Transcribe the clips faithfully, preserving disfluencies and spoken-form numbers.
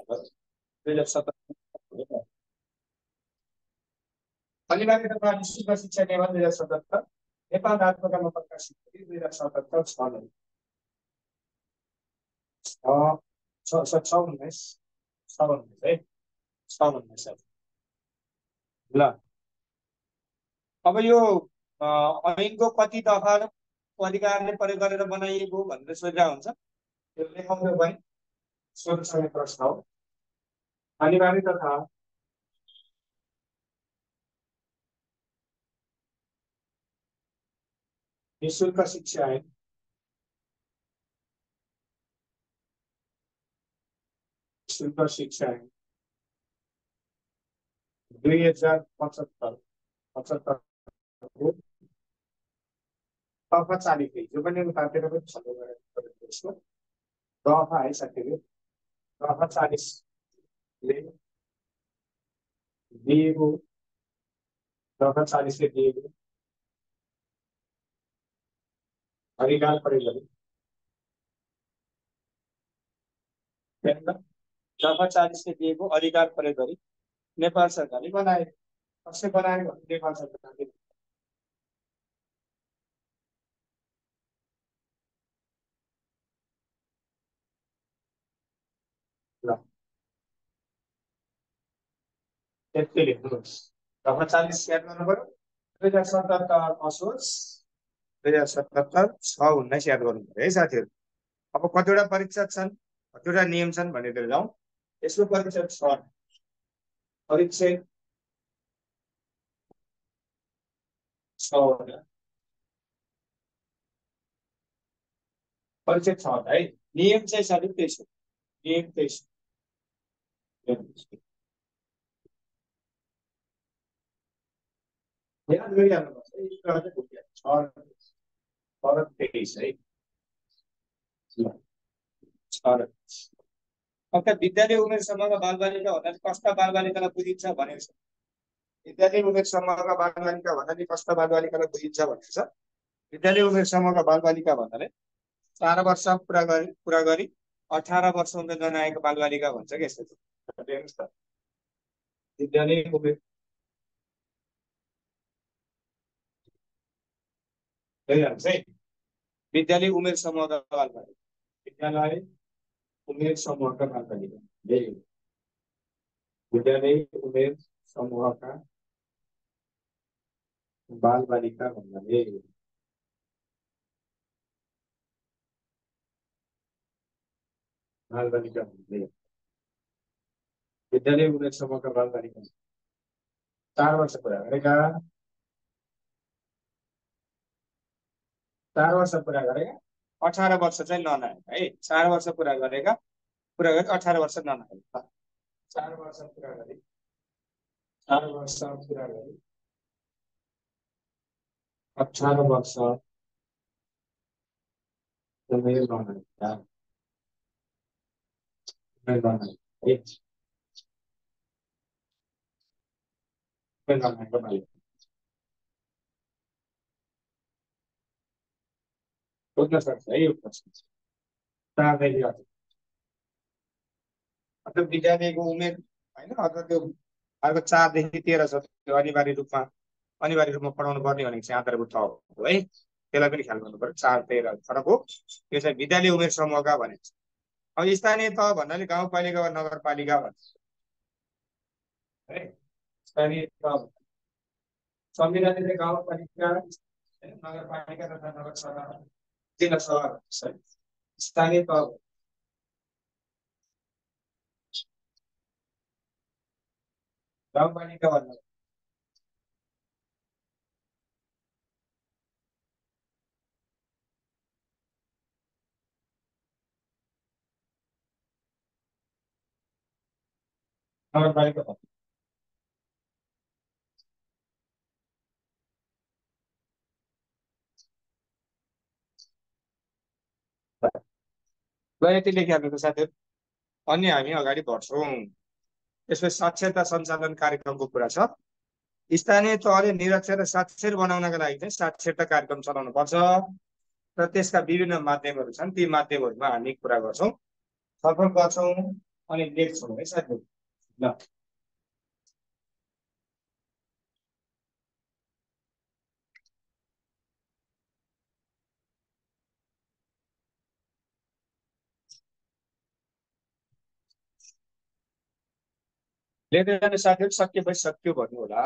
दुई हजार सतहत्तर अनिवार्य तथा निःशुल्क शिक्षा नियम दुई हजार सतहत्तर नेपाल राजपत्रमा प्रकाशित गरी दुई हजार सतहत्तर छ छ छ उन्नाइस छ उन्नाइस है छ उन्नाइस ल अब यो ऐनको कति दफा अधिकारले प्रयोग गरेर बनाइएको भनेर सोधिरहेको हुन्छ त्यो लेखाउनु पनि सोध्ने प्रश्न हो अनिवार्य तथा निःशुल्क शिक्षा ऐन निःशुल्क शिक्षा ऐन दुई हजार पचहत्तर पचहत्तर दफा चालिस जो पनि उतातिर पनि छलफल गरेर त्यसको दफा है साथीहरु दफा चालिसले दिएको दफा चालिसले दिएको अधिकार प्रयोग गरी दफा चालिसले दिएको अधिकार प्रयोग गरी नेपाल सरकारले बनाए कसले बनायो भने नेपाल सरकारले ल त्यति लेख्नुहोस् दफा चालिस याद गर्नु पर्यो दुई हजार सतहत्तर असोज दुई हजार सतहत्तर छ उन्नाइस याद गर्नु पर्यो है साथीहरु अब कतिवटा परीक्षा छन् कतिवटा नियम छन् भनेर जाउँ यसको परीक्षा छ परीक्षा छ परीक्षा छ है नियम चाहिँ साथी त्यही छ नियम त्यही छ याद गरिहाल्नुपर्छ है तेइस है अब विद्यालय उमेर समूहका बालबालिका भन्नाले कस्ता बालबालिकालाई बुझिन्छ भनेको छ विद्यालय उमेर समूहका बालबालिका भन्नाले कस्ता बालबालिकालाई बुझिन्छ भनेको छ विद्यालय उमेर समूहका बालबालिका भन्नाले चार वर्ष पुरा गरी पुरा गरी अठार वर्ष हुँदै नआएको बालबालिका भन्छ के यस्तो हेर्नुस् त विद्यालय उमेर विद्यालय उमेर समूहका बालबालिका विद्यालय उमेर समूहका बालबालिका विद्यालय उमेर समूहका बालबालिका भन्नाले बालबालिका भन्नाले विद्यालय उमेर समूहका बालबालिका चार वर्ष पुरा गरेका चार वर्ष पुरा गरेका अठार वर्ष चाहिँ ननाएका है चार वर्ष पुरा गरेका पुरा गरी अठार वर्ष ननाएका चार वर्ष पुरा गरी चार वर्ष पुरा गरी अठार वर्ष उमेर ननाएका उमेर ननाएका उमेर ननाएका बालिका सोध्न सक्छ है यो प्रश्न चारदेखि अथवा विद्यालयको उमेर होइन अथवा त्यो अर्को चारदेखि तेह्र छ त्यो अनिवार्य रूपमा अनिवार्य रूपमा पढाउनु पर्ने भनेको चाहिँ आधारभूत तह हो है त्यसलाई पनि ख्याल गर्नु पर्यो चार तेह्र फरक हो त्यो चाहिँ विद्यालय उमेर समूहका भनेको छ अब स्थानीय तह भन्नाले गाउँपालिका वा नगरपालिका भन्छ है स्थानीय तह संविधानले गाउँपालिका नगरपालिका तथा नगरसभा जिल्ला सभा स्थानीय तह गाउँपालिका भन्नु नगरपालिका भन्नु यति लेखिहाल्नु साथीहरु अनि हामी अगाडि बढ्छौँ त्यसपछि साक्षरता सञ्चालन कार्यक्रमको कुरा छ स्थानीय तहले निरक्षर र साक्षर बनाउनका लागि चाहिँ साक्षरता कार्यक्रम चलाउनु पर्छ र त्यसका विभिन्न माध्यमहरू छन् ती माध्यमहरूमा हामी कुरा गर्छौँ छलफल गर्छौँ अनि लेख्छौँ है साथीहरू ल लेख्दै जाने साथीहरू सकिएपछि सक्यो भन्नु होला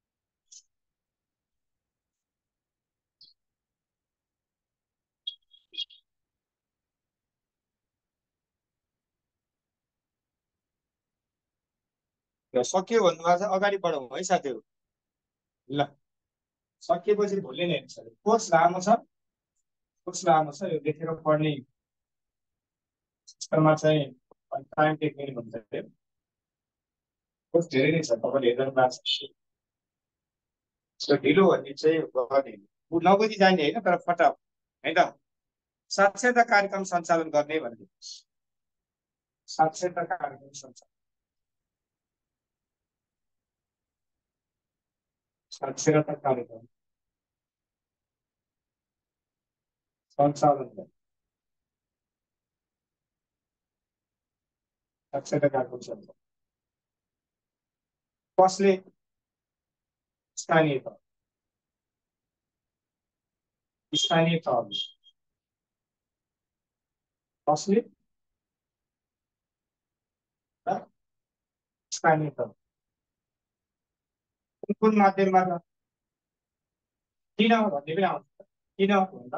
ल सक्यो भन्नुभएको छ अगाडि बढौँ है साथीहरू ल सकिएपछि भोलि नै हेर्छ कोर्स लामो छ कोर्स लामो छ यो लेखेर पढ्ने सिस्टममा चाहिँ टाइम टेक्ने भन्छ अरे कोर्स धेरै नै छ तपाईँले हेर्नु भएको छ त्यो ढिलो भन्ने चाहिँ गर्ने ऊ नबुझी जाने होइन तर फटाफ है त साक्षरता कार्यक्रम सञ्चालन गर्ने भनेको साक्षरता कार्यक्रम सञ्चालन साक्षरता कार्यक्रम सञ्चालन गर्ने साक्षरता कार्यक्रम सञ्चालन कसले स्थानीय तह स्थानीय तह कसले स्थानीय तह कुन कुन माध्यमबाट किन भन्ने पनि आउँछ किन भन्दा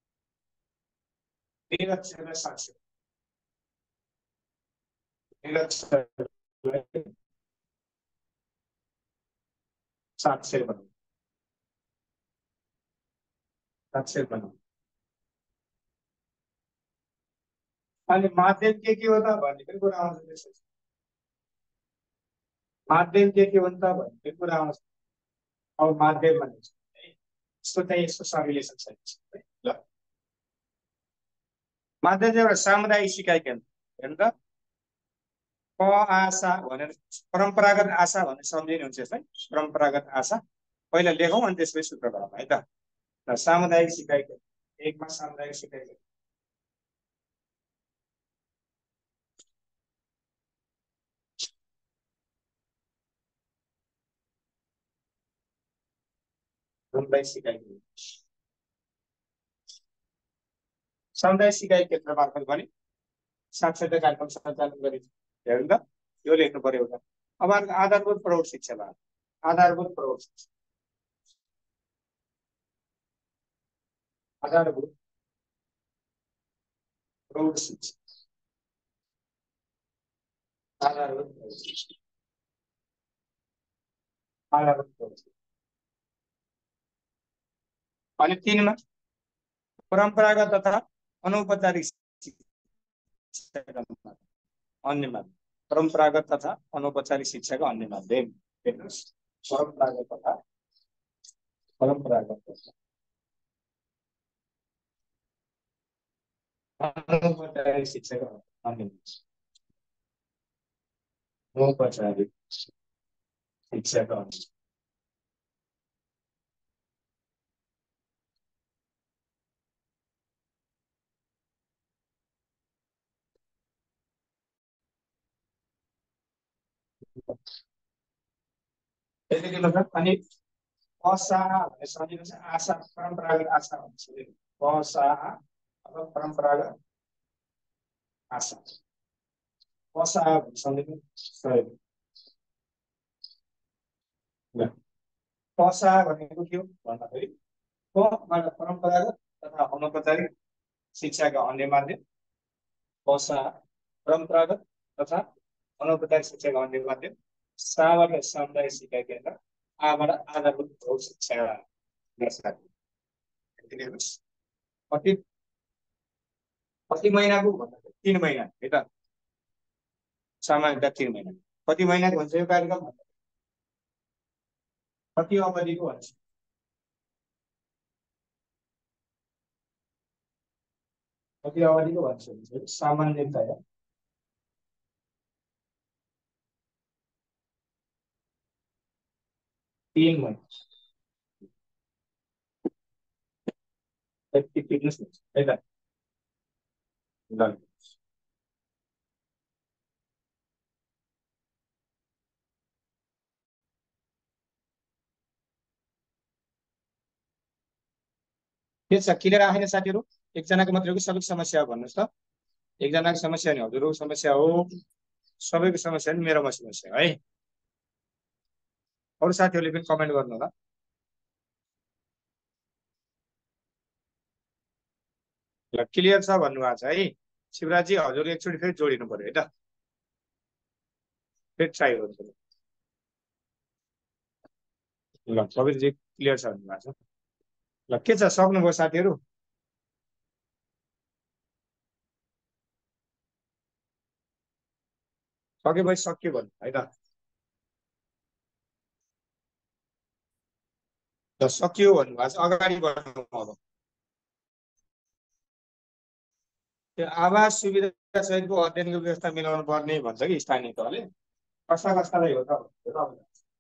निरक्षर साक्षर निरक्षरलाई साक्षर बनाउनु साक्षर बनाउनु अनि माध्यम के के हो त भन्ने पनि कुरा आउँछ त्यसपछि माध्यम के के हो त भन्ने पनि कुरा आउँछ अब माध्यम भनेको यसको चाहिँ यसको सरिलेसन छ ल माध्यम चाहिँ एउटा सामुदायिक सिकाइ केन्द्र हेर्नु त प आशा भनेर परम्परागत आशा भनेर सम्झिनुहुन्छ यसलाई परम्परागत आशा पहिला लेखौँ अनि त्यसपछि सूत्र गरौँ है त र सामुदायिक सिकाइ केन्द्र एकमा सामुदायिक सिकाइ केन्द्र सामुदायिक सिकाइ केन्द्र सामुदायिक सिकाइ केन्द्र मार्फत भने साक्षरता कार्यक्रम सञ्चालन गरिन्छ हेर्नु त यो लेख्नु पर्यो एउटा अब आधारभूत प्रौढ शिक्षा आधारभूत प्रौढ शिक्षा आधारभूत प्रौढ शिक्षा आधारभूत प्रौढ शिक्षा आधारभूत प्रौढ शिक्षा अनि तिनमा परम्परागत तथा अनौपचारिक शिक्षाका अन्य माध्यम परम्परागत तथा अनौपचारिक शिक्षाका अन्य माध्यम हेर्नुहोस् परम्परागत तथा परम्परागत तथा अनौपचारिक शिक्षाका अन्य अनौपचारिक शिक्षाका अन्य त्यसले मतलब अनि असाह भनेर सम्झिनुहोस् आशा परम्परागत आशा भन्छ असाह अब परम्परागत आशा असाह भनेर सम्झिनुहोस् असाह भनेको के हो भन्दाखेरि कबाट परम्परागत तथा अनौपचारिक शिक्षाका अन्य माध्यम असाह परम्परागत तथा अनौपचारिक शिक्षाका अन्य माध्यम साबाट सामुदायिक सिकाइ केन्द्र आबाट आधारभूत प्रौढ शिक्षा कति कति महिनाको भन्दाखेरि तीन महिना है त सामान्यतः तीन महिना कति महिनाको भन्छ यो कार्यक्रम कति अवधिको भन्छ कति अवधिको भन्छ भने सामान्यतया तीन महिना है त के छ क्लियर आएन साथीहरु? एकजनाको मात्र हो कि सबैको समस्या हो भन्नुस् त? एकजनाको समस्या नि हजुरको समस्या हो, सबैको समस्या नि मेरोमा समस्या है। अरु साथीहरुले पनि कमेन्ट गर्नु होला। ल क्लियर छ भन्नुभएको छ है शिवराज जी, हजुर एकचोटि फेरि जोडिनु पर्यो है त, फेरि ट्राई गर्नु। ल कविरजी क्लियर छ भन्नुभएको छ। ल के छ सक्नुभयो साथीहरु? सके भए सक्यो भन्नु है त। ल सकियो भन्नुभएको छ, अगाडि बढ्नु अब। त्यो आवास सुविधा सहितको अध्ययनको व्यवस्था मिलाउनु पर्ने भन्छ कि स्थानीय तहले, कस्ता कस्तालाई हो त?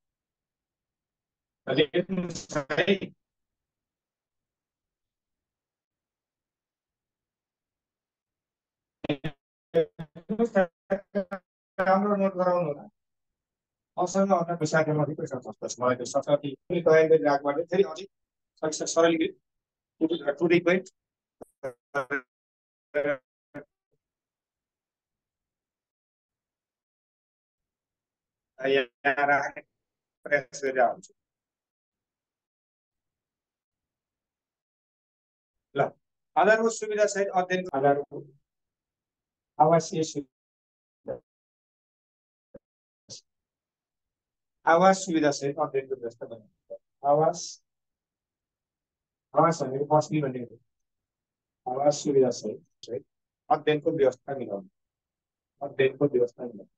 राम्रो नोट गराउनु होला। असँग अन्य विषयको मध्ये पैसा खर्च मलाई त्यो सरस्वती पनि तयारी गरिराख्बाट फेरि अझै सरलीकृत टु द पोइन्ट यहाँ राख्ने प्रयास गरिरहेको हुन्छु। ल आधारभूत सुविधा सहित अध्ययन आधारभूत आवासीय सुविधा आवास सुविधा सहित अध्ययनको व्यवस्था बनाउनु। आवास आवास भनेको बस्ने भनेको आवास सुविधा सहित अध्ययनको व्यवस्था मिलाउनु, अध्ययनको व्यवस्था मिलाउनु।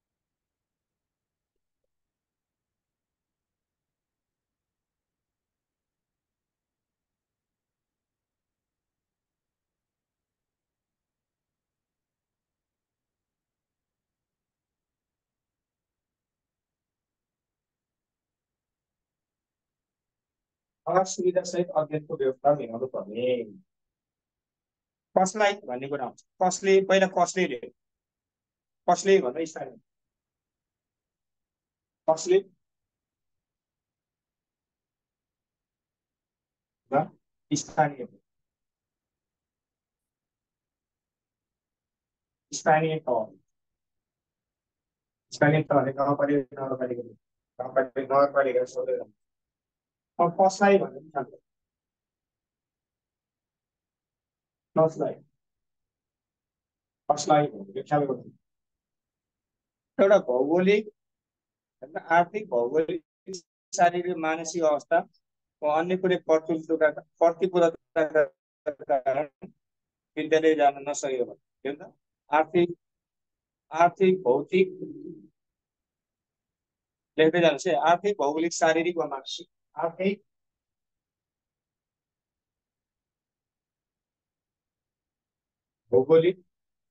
आवास सुविधा सहित अध्ययनको व्यवस्था मिलाउनु पर्ने कसलाई भन्ने कुरा हुन्छ। कसले पहिला कसले ल्यायो, कसले भन्दा स्थानीय कसले स्थानीय स्थानीय तह स्थानीय तह गाउँपालिका नगरपालिका गाउँपालिका नगरपालिका सोधेर अब कसलाई भन्ने पनि खान्छ। कसलाई कसलाई भनेको ख्याल गर्नु। एउटा भौगोलिक आर्थिक भौगोलिक शारीरिक मानसिक अवस्था वा अन्य कुनै प्रतिकूलता प्रतिकूलताका कारण विद्यालय जान नसक्यो भने आर्थिक आर्थिक भौतिक लेख्दै जानुहोस् है। आर्थिक भौगोलिक शारीरिक वा मानसिक आर्थिक भौगोलिक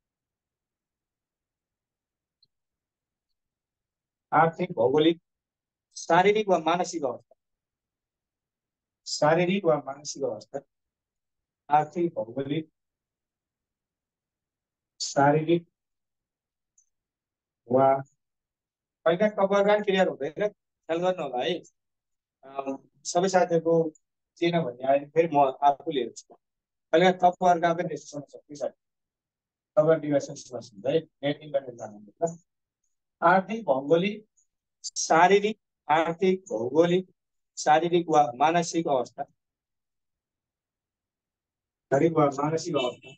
आर्थिक भौगोलिक शारीरिक वा मानसिक अवस्था शारीरिक वा मानसिक अवस्था आर्थिक भौगोलिक शारीरिक वा पहिला कभरगान क्लियर हुँदैन, ख्याल गर्नु होला है। सबै साथीहरुको चिन भन्ने आयो फेरि म आफूले हेर्छु। पहिला कभरगान पनि त्यस्तो समस्या छ साथी, कभर डिभाइसेस समस्या है। नेट इन्टरनेट जानु आर्थिक भौगोलिक शारीरिक आर्थिक भौगोलिक शारीरिक वा मानसिक अवस्था शारीरिक वा मानसिक अवस्था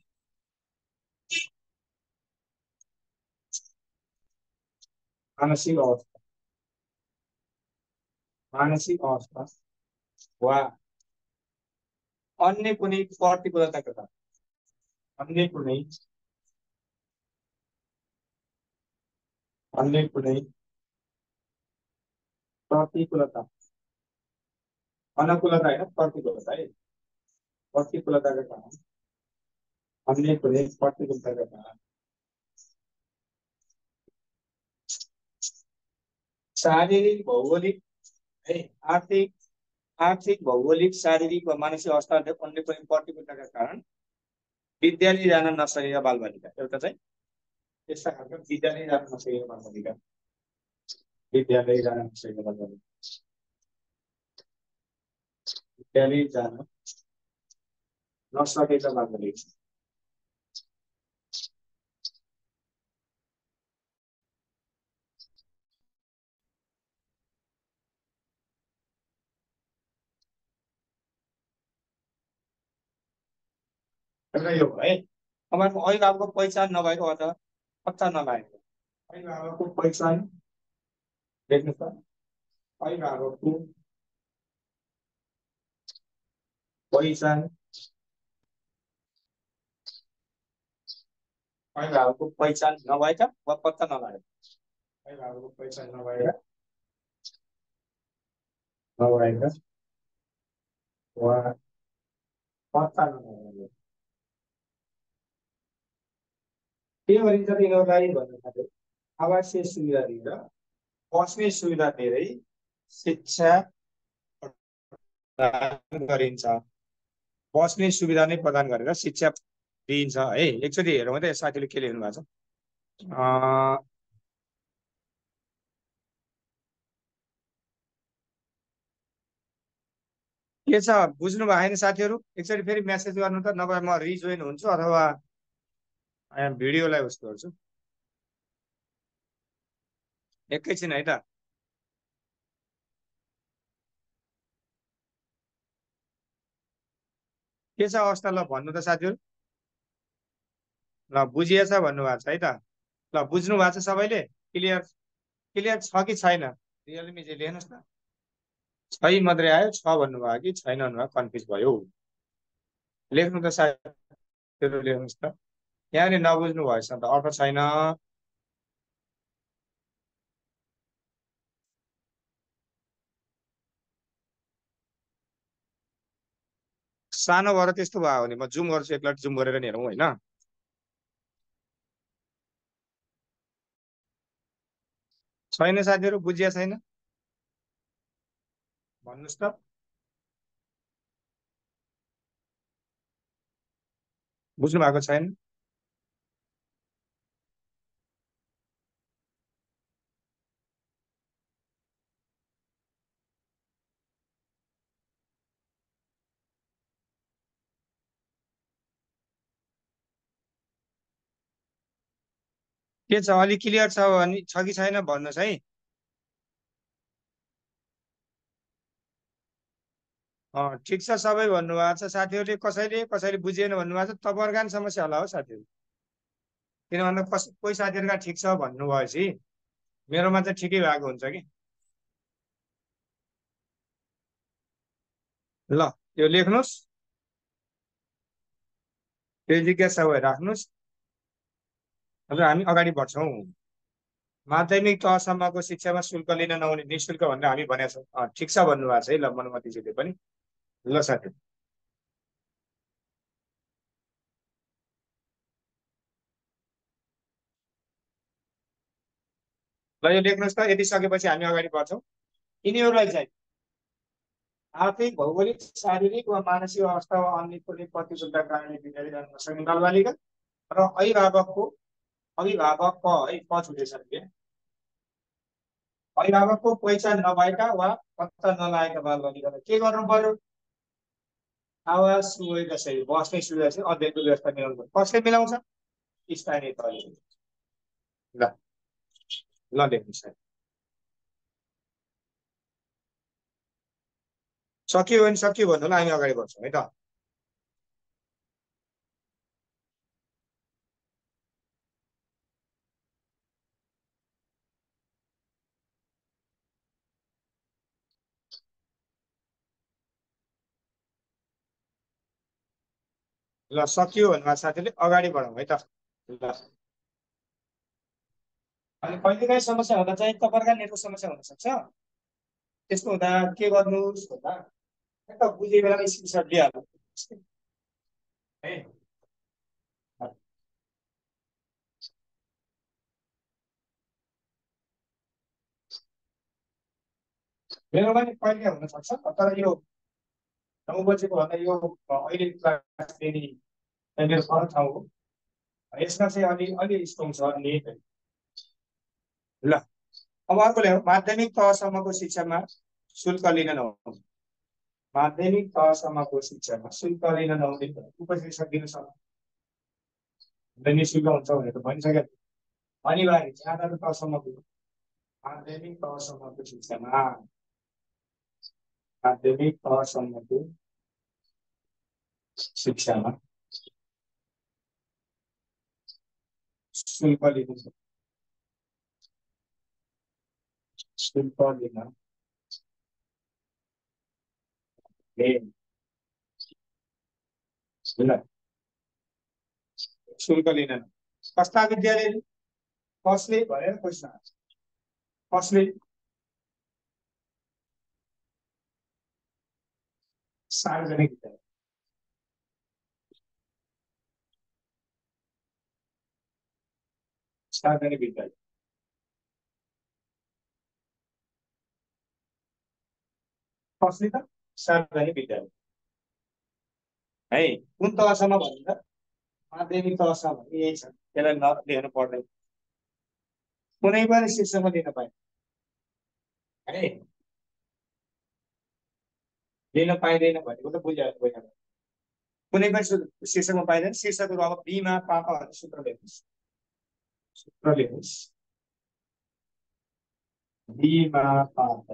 मानसिक अवस्था मानसिक अवस्था वा अन्य कुनै प्रतिकूलताका कारण अन्य कुनै अन्य कुनै प्रतिकूलता अनुकूलता होइन प्रतिकूलता है। प्रतिकूलताका कारण अन्य कुनै प्रतिकूलताका कारण शारीरिक भौगोलिक है आर्थिक आर्थिक भौगोलिक शारीरिक वा मानसिक अवस्था अन्य कुनै प्रतिकूलताका कारण विद्यालय जान नसकेका बालबालिका। एउटा चाहिँ त्यस्ता खालको विद्यालय जान नसकेका बालबालिका विद्यालय जान नसकेका बालबालिका विद्यालय जान नसकेको मात्र लेख्छ। एउटा यो है तपाईँको अभिभावकको पहिचान नभएको अथवा पत्ता नलागेको अभिभावकको पहिचान लेख्नुहोस् त। अभिभावकको पहिचान अभिभावकको पहिचान नभएका वा पत्ता नलागेका अभिभावकको पहिचान नभएका नभएका वा पत्ता नलागेका के भनिन्छ यिनीहरूलाई भन्दाखेरि आवासीय सुविधा दिएर बस्ने सुविधा दिएरै शिक्षा प्रदान गरिन्छ। बस्ने सुविधा नै प्रदान गरेर शिक्षा दिइन्छ है। एकचोटि हेरौँ त साथीले के लेख्नु भएको छ। के छ बुझ्नु भएन साथीहरू? एकचोटि फेरि मेसेज गर्नु त, नभए म रिजोइन हुन्छु अथवा भिडियोलाई उस गर्छु। एकैछिन है त। के छ अवस्था ल भन्नु त साथीहरू। ल बुझिएछ भन्नुभएको छ है त। ल बुझ्नु भएको छ सबैले? क्लियर क्लियर छ कि छैन? रियलमी चाहिँ लेख्नुहोस् न। छै मात्रै आयो, छ भन्नुभयो कि छैन भन्नुभयो, कन्फ्युज भयो। लेख्नु त साथीहरू लेख्नुहोस् त। यहाँनिर नबुझ्नु भएछ त अर्थ छैन। सानो भएर त्यस्तो भयो भने म जुम गर्छु, एकलट जुम गरेर नि हेरौँ होइन। छैन साथीहरू, बुझिया छैन भन्नुहोस् त। बुझ्नु भएको छैन? के छ अलिक क्लियर छ भने छ कि छैन भन्नुहोस् है। अँ ठिक छ सबै भन्नुभएको छ साथीहरूले। कसैले कसैले बुझिएन भन्नुभएको छ। तपाईँहरूका नि समस्या होला हो साथीहरू। किन भन्दा कस कोही साथीहरूका ठिक छ भन्नुभएपछि मेरोमा चाहिँ ठिकै भएको हुन्छ कि। ल यो लेख्नुहोस्, त्यो जिज्ञासा भए राख्नुहोस् र हामी अगाडि बढ्छौँ। माध्यमिक तहसम्मको शिक्षामा शुल्क लिन नहुने निःशुल्क भनेर हामी भनेका छौँ। ठिक छ भन्नुभएको छ है ल मनुमतीजीले पनि। ल साथी ल यो लेख्नुहोस् त। यति सकेपछि हामी अगाडि बढ्छौँ। यिनीहरूलाई चाहिँ आर्थिक, भौगोलिक, शारीरिक वा मानसिक अवस्था वा अन्य कुनै प्रतिकूलता कारणले विद्यालय जान नसक्ने बालबालिका र अभिभावकको अभिभावक है प छुटेछ के अभिभावकको पहिचान नभएका वा पत्ता नलागेका बालबालिकालाई के गर्नु पर्यो? आवास सुविधा सही, बस्ने सुविधा चाहिँ अध्ययनको व्यवस्था मिलाउनु पर्यो। कसले मिलाउँछ? स्थानीय तहले। ल ल लेख्नुहोस्। सक्यो भने सक्यो भन्नु ल, हामी अगाडि बढ्छौँ है त। ल सकियो भन्नुभएको साथीले अगाडि बढौँ है त। ल अनि कहिलेकाहीँ समस्या हुँदा चाहिँ तपाईँहरूका नेटवर्क समस्या हुनसक्छ। त्यस्तो हुँदा के गर्नुहोस् भन्दा त बुझे बेला स्क्रिनसट लिइहाल्नु है। मेरोमा नि कहिले हुनसक्छ, तर यो नौ बजेको भन्दा यो अहिले क्लास फेरि मेरो फरक ठाउँ हो। यसमा चाहिँ अलि अलि स्ट्रङ छ नेट। ल अब अर्को ल्याउँ। माध्यमिक तहसम्मको शिक्षामा शुल्क लिन नहुने माध्यमिक तहसम्मको शिक्षामा शुल्क लिन नहुने उपस्थित सकिन सक्छ निःशुल्क हुन्छ भनेर त भनिसक्यो अनिवार्य ज्यादा तहसम्मको माध्यमिक तहसम्मको शिक्षामा माध्यमिक तहसम्मको शिक्षामा शुल्क लिनु शुल्क लिन शुल्क लिन कस्ता विद्यालय कसले भनेर क्वेसन आउँछ कसले सार्वजनिक विद्यालय सार्वजनिक विद्यालय कसले त सार्वजनिक विद्यालय है कुन तहसम्म भनिन्छ माध्यमिक तहसम्म भने यही छ त्यसलाई नलेख्नु पर्दैन कुनै पनि शिक्षामा लिन पाइन्छ है लिन पाइँदैन भनेको त बुझिहाल्नु पहिला कुनै पनि शीर्षकमा पाइँदैन शीर्षकहरू अब बीमा पापा भन्ने सूत्र लेख्नुहोस् सूत्र लेख्नुहोस् बीमा पापा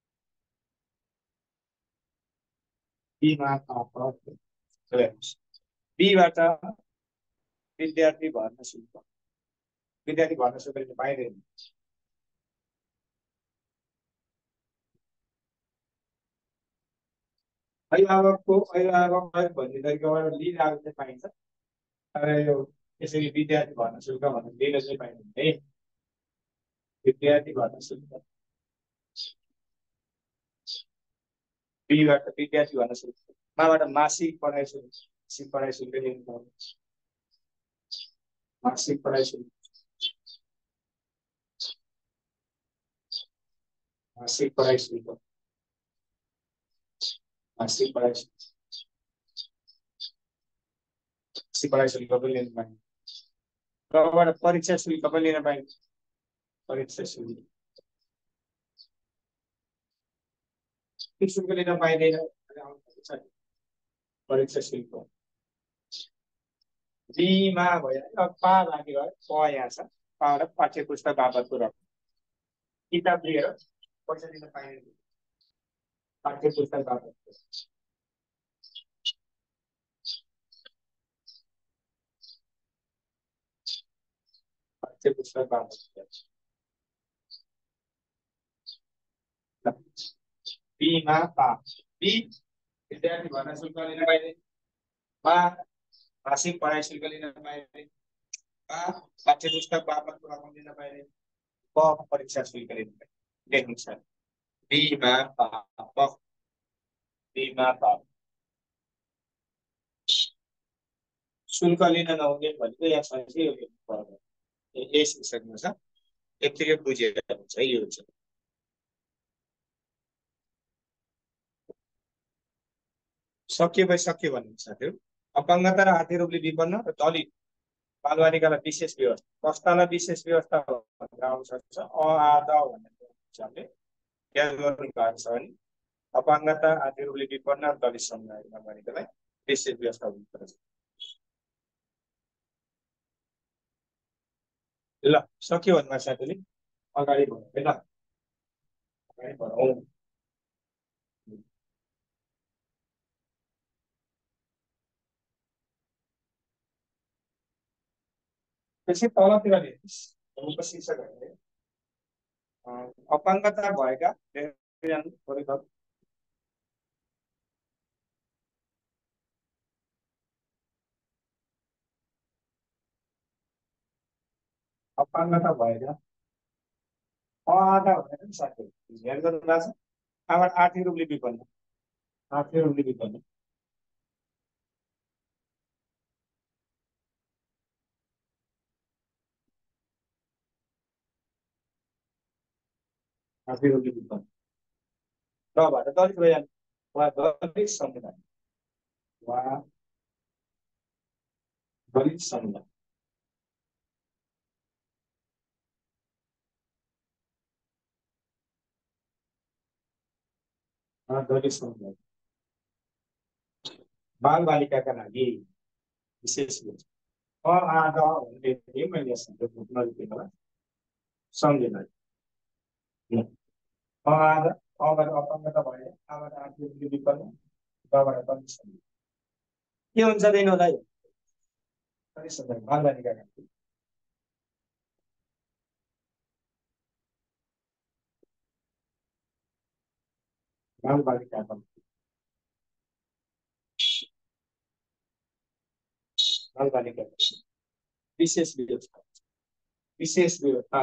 बीमा पापा लेख्नुहोस् बीबाट विद्यार्थी भर्ना शुल्क विद्यार्थी भर्ना शुल्क लिन पाइँदैन अभिभावकको अभिभावक भन्ने तरिकाबाट लिइरहेको चाहिँ पाइन्छ तर यो यसरी विद्यार्थी भर्ना शुल्क भनेर लिन चाहिँ पाइँदैन है विद्यार्थी भर्ना शुल्क बीबाट विद्यार्थी भर्ना शुल्क माबाट मासिक पढाइ शुल्क मासिक पढाइ शुल्क लिनु पर्छ मासिक पढाइ शुल्क मासिक पढाइ शुल्क मासिक पढाइ शुल्क मासिक पढाइ शुल्क पनि लिन पाइन्छ तबबाट परीक्षा शुल्क पनि लिन पाइन्छ परीक्षा शुल्क शुल्क लिन पाइँदैन परीक्षा शुल्क बीमा भयो पा बाँकी भयो प यहाँ छ पाबाट पाठ्य पुस्तक बापतको रकम किताब लिएर पैसा दिन पाइँदैन पाठ्य पुस्तक बापत पाठ्य पुस्तक बापत बीमा पा बी विद्यार्थी भर्ना शुल्क लिन पाइँदैन पा मासिक पढाइ शुल्क लिन पाइँदैन पा पाठ्य पुस्तक बापतको रकम लिन पाइँदैन प परीक्षा शुल्क लिन पाइँदैन लेख्नुहुन्छ बीमा पाप बीमा पाप शुल्क लिन नहुने भनेको यहाँ सँगै यो लेख्नु पर्दैन यही शीर्षकमा छ यतिकै बुझेर हुन्छ यो हुन्छ सक्यो भए सक्यो भन्ने साथीहरू अपाङ्गता र आर्थिक रूपले विपन्न र दलित बालबालिकालाई विशेष व्यवस्था कस्तालाई विशेष व्यवस्था भनेर आउन सक्छ अ आद भन्ने हिसाबले याद गर्नु भएको छ भने अपाङ्गता आर्थिक रूपले विपन्न र दलित समुदायमा भनेकोलाई विशेष व्यवस्था हुनुपर्छ ल सक्यो भन्नुभएको साथीले अगाडि बढ्नु है ल अगाडि बढौँ त्यसै तलतिर हेर्नुहोस् शीर्षकहरूले अपाङ्गता भएका अपाङ्गता भएका अआधा भनेर नि साथीहरू ध्यान गर्नु भएको छ आबाट आर्थिक रूपले विपन्न आर्थिक रूपले विपन्न आर्थिक रूपले विपन्न र भएर दलित भइहाल्छ वा दलित समुदाय वा दलित समुदाय दलित समुदाय बाल बालिकाका लागि विशेष गरी अ आधा भन्ने थिएँ मैले नजिकैमा सम्झिन अ आधा अबाट अपङ्गता भयो आबाट आर्थिक विकल्प गबाट पनि सम्झिन के हुन्छ त यिनीहरूलाई कति सन्दर्भ बाल बालिकाका लागि बाल बालिकाका बाल बालिका विशेष व्यवस्था विशेष व्यवस्था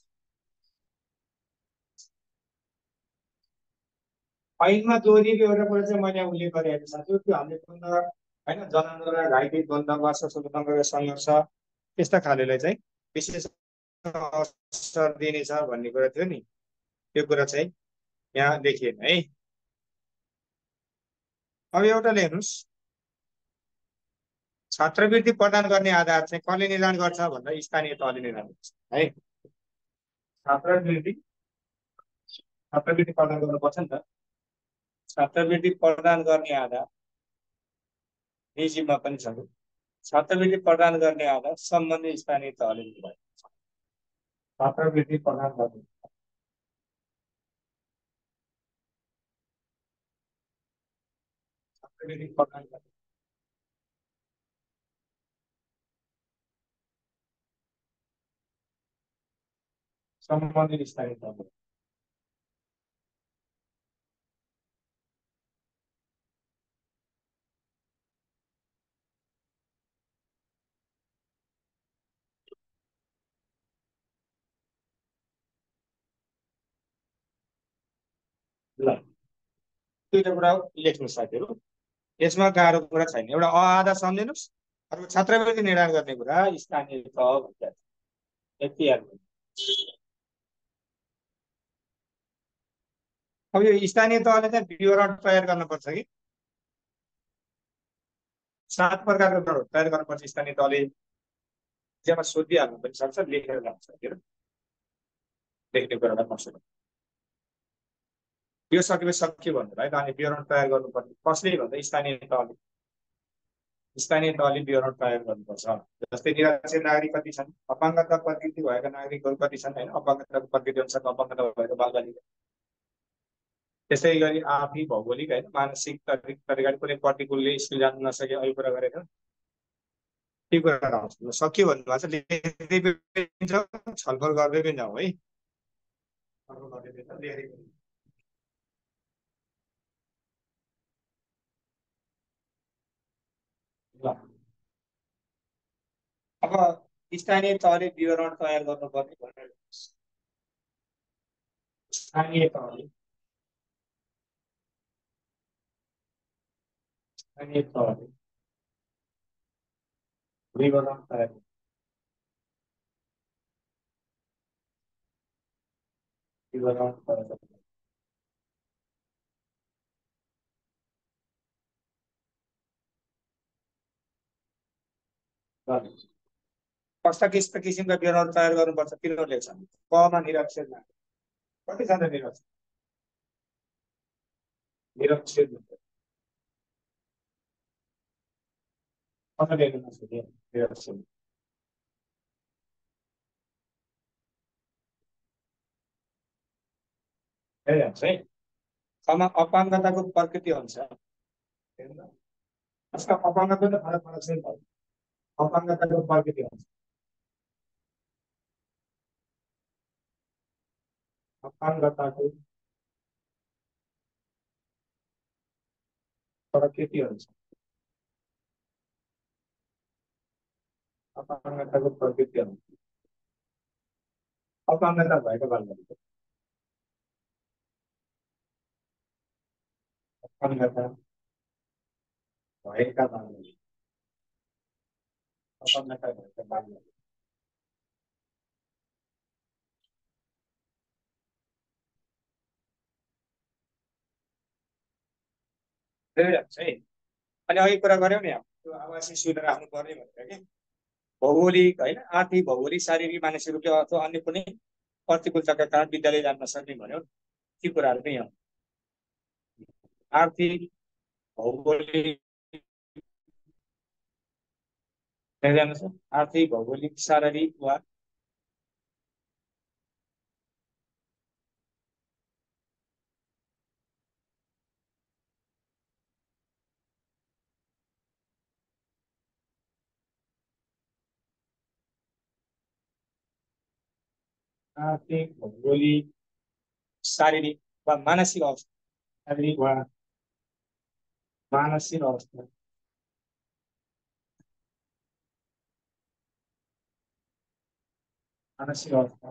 ऐनमा जोडिएको एउटा कुरा चाहिँ मैले उल्लेख गरेको साथी त्यो हामीले द्वन्द होइन जनान्दोलन राजनीतिक द्वन्द वा सशस्त्र सङ्घर्ष त्यस्ता खालेलाई चाहिँ विशेष अवसर दिनेछ भन्ने कुरा थियो नि त्यो कुरा चाहिँ यहाँ देखिएन है। अब एउटा हेर्नुहोस् छात्रवृत्ति प्रदान गर्ने आधार चाहिँ कसले निर्धारण गर्छ भन्दा स्थानीय तहले निर्धारण गर्छ है। छात्रवृत्ति छात्रवृत्ति प्रदान गर्नुपर्छ नि त। छात्रवृत्ति प्रदान गर्ने आधार निजीमा पनि छ। छात्रवृत्ति प्रदान गर्ने आधार सम्बन्धित स्थानीय तहले निर्धारण गर्छ। छात्रवृत्ति प्रदान गर्ने छात्रवृत्ति प्रदान गर्ने सम्बन्धित स्थानीय तहले ल दुईवटा कुरा लेख्नु साथीहरू यसमा गाह्रो कुरा छैन। एउटा अ आधा सम्झिनुहोस् अर्को छात्रवृत्ति निर्धारण गर्ने कुरा स्थानीय तह भन्छ यति याद गर्नु। अब यो स्थानीय तहले चाहिँ विवरण तयार गर्नुपर्छ कि सात प्रकारको विवरण तयार गर्नुपर्छ स्थानीय तहले जेमा सोधिहाल्नु पनि सक्छ लेखेर जान्छ साथीहरू लेख्ने कुरालाई मसुर यो सकेपछि सक्यो भनेर है अनि विवरण तयार गर्नुपर्ने कसले भन्दा स्थानीय तहले स्थानीय तहले विवरण तयार गर्नुपर्छ। जस्तै निराश्रित नागरिक कति छन् अपाङ्गता प्रकृति भएका नागरिकहरू कति छन् होइन अपाङ्गताको प्रकृति अनुसार अपाङ्गता भएका बालबालिका त्यसै गरी आफै भौगोलिक होइन मानसिक तरिकाले कुनै प्रतिकूलले स्कुल जानु नसके अघि कुरा गरेको त्यो कुरा आउँछ सक्यो भन्नुभएको छ लेख्दै पनि जाउँ छलफल गर्दै पनि जाउँ है। अब स्थानीय तहले विवरण तयार गर्नुपर्ने भनेर स्थानीय तहले स्थानीय तहले विवरण तयार विवरण तयार कस्ता किस्ता किसिमका विवरण तयार गर्नुपर्छ तिनीहरूले लेख्छन्। कमा निरक्षर नागरिक कति छन् निरक्षर निरक्षर कसरी हेर्नु नसक्ने निरक्षर है कमा अपाङ्गताको प्रकृति अनुसार यसका अपाङ्गता त फरक फरक छ नि अपाङ्गताको प्रकृति अनुसार अपाङ्गताको प्रकृति अनुसार अपाङ्गताको प्रकृति अनुसार अपाङ्गता भएको बालबालिका अपाङ्गता भएका बालबालिका अपाङ्गता भएका बालबालिका है। अनि अघि कुरा गऱ्यौँ नि त्यो आवासीय सुविधा राख्नुपर्ने भनेर कि भौगोलिक होइन आर्थिक भौगोलिक शारीरिक मानसिक रूपले अथवा अन्य कुनै प्रतिकूलताका कारण विद्यालय जान नसक्ने भन्यो ती कुराहरू पनि आर्थिक भौगोलिक हेर्नुहोस् आर्थिक भौगोलिक शारीरिक वा आर्थिक भौगोलिक शारीरिक वा मानसिक अवस्था शारीरिक वा मानसिक अवस्था मानसिक अवस्था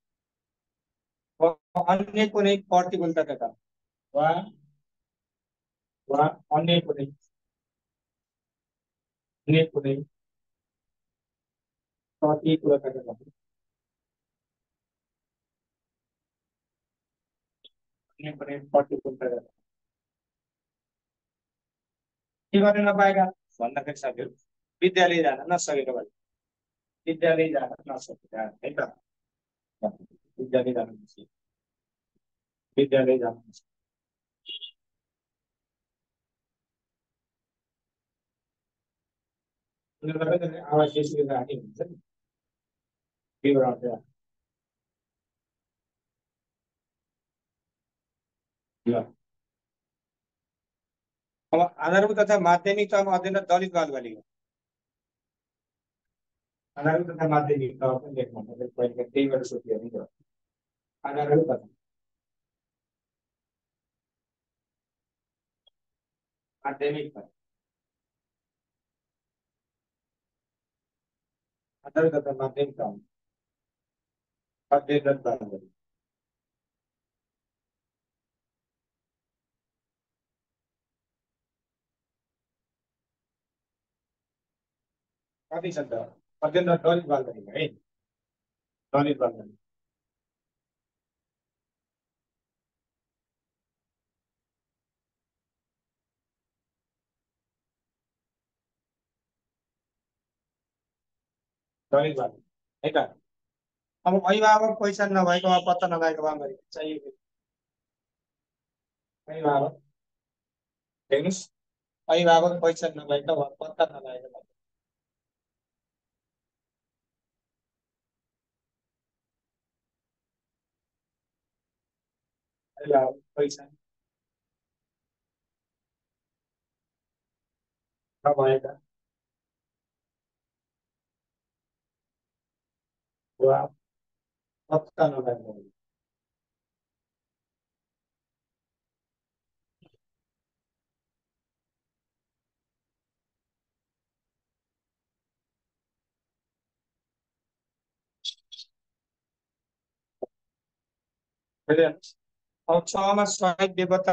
वा अन्य कुनै प्रतिकूलताका वा वा अन्य कुनै अन्य कुनै प्रतिकूलताका लागि अन्य कुनै प्रतिकूलताका के गर्न नपाएका भन्दाखेरि साथीहरू विद्यालय जान नसकेको भए विद्यालय जान नसकेका है त विद्यालय जान नसकेका विद्यालय जान नसकेका उनीहरूलाई आवासीय सुविधा हानि हुन्छ नि विवरण चाहिँ ल अब आधारभूत तथा माध्यमिक तहमा अध्ययनरत दलित बालबालिका आधारभूत तथा माध्यमिक तह पनि लेख्नु पर्छ पहिले त्यहीबाट सोधियो नि त आधारभूत तथा माध्यमिक तह आधारभूत तथा माध्यमिक तह अध्ययनरत बालबालिका कति छ त अध्ययनरत दलित बालबालिका है दलित बालबालिका दलित बालबालिका है त अब अभिभावक पहिचान नभएको वा पत्ता नभएको बालबालिका चाहिएको अभिभावक हेर्नुहोस् अभिभावक पहिचान नभएका वा पत्ता नभएका अभिभावक पहिचान नभएका वा पत्ता नभएका हेर्नुहोस् अब छमा सहित बेपत्ता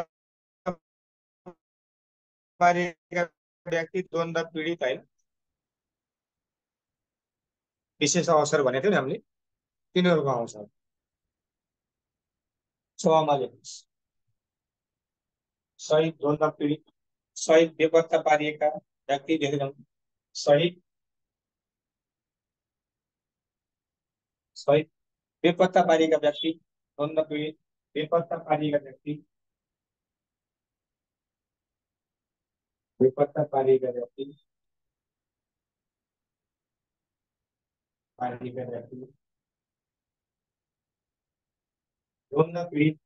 पारेका व्यक्ति द्वन्द्व पीडित होइन विशेष अवसर भनेको थियो नि हामीले तिनीहरूको आउँछ छमा लेख्नुहोस् सहित द्वन्द्व पीडित सहित बेपत्ता पारिएका व्यक्ति लेख्दै सहित सहित बेपत्ता पारिएका व्यक्ति द्वन्द्व पीडित बेपत्ता पारिएका व्यक्ति बेपत्ता पारिएका व्यक्ति पारिएका व्यक्ति द्वन्द्व पीडित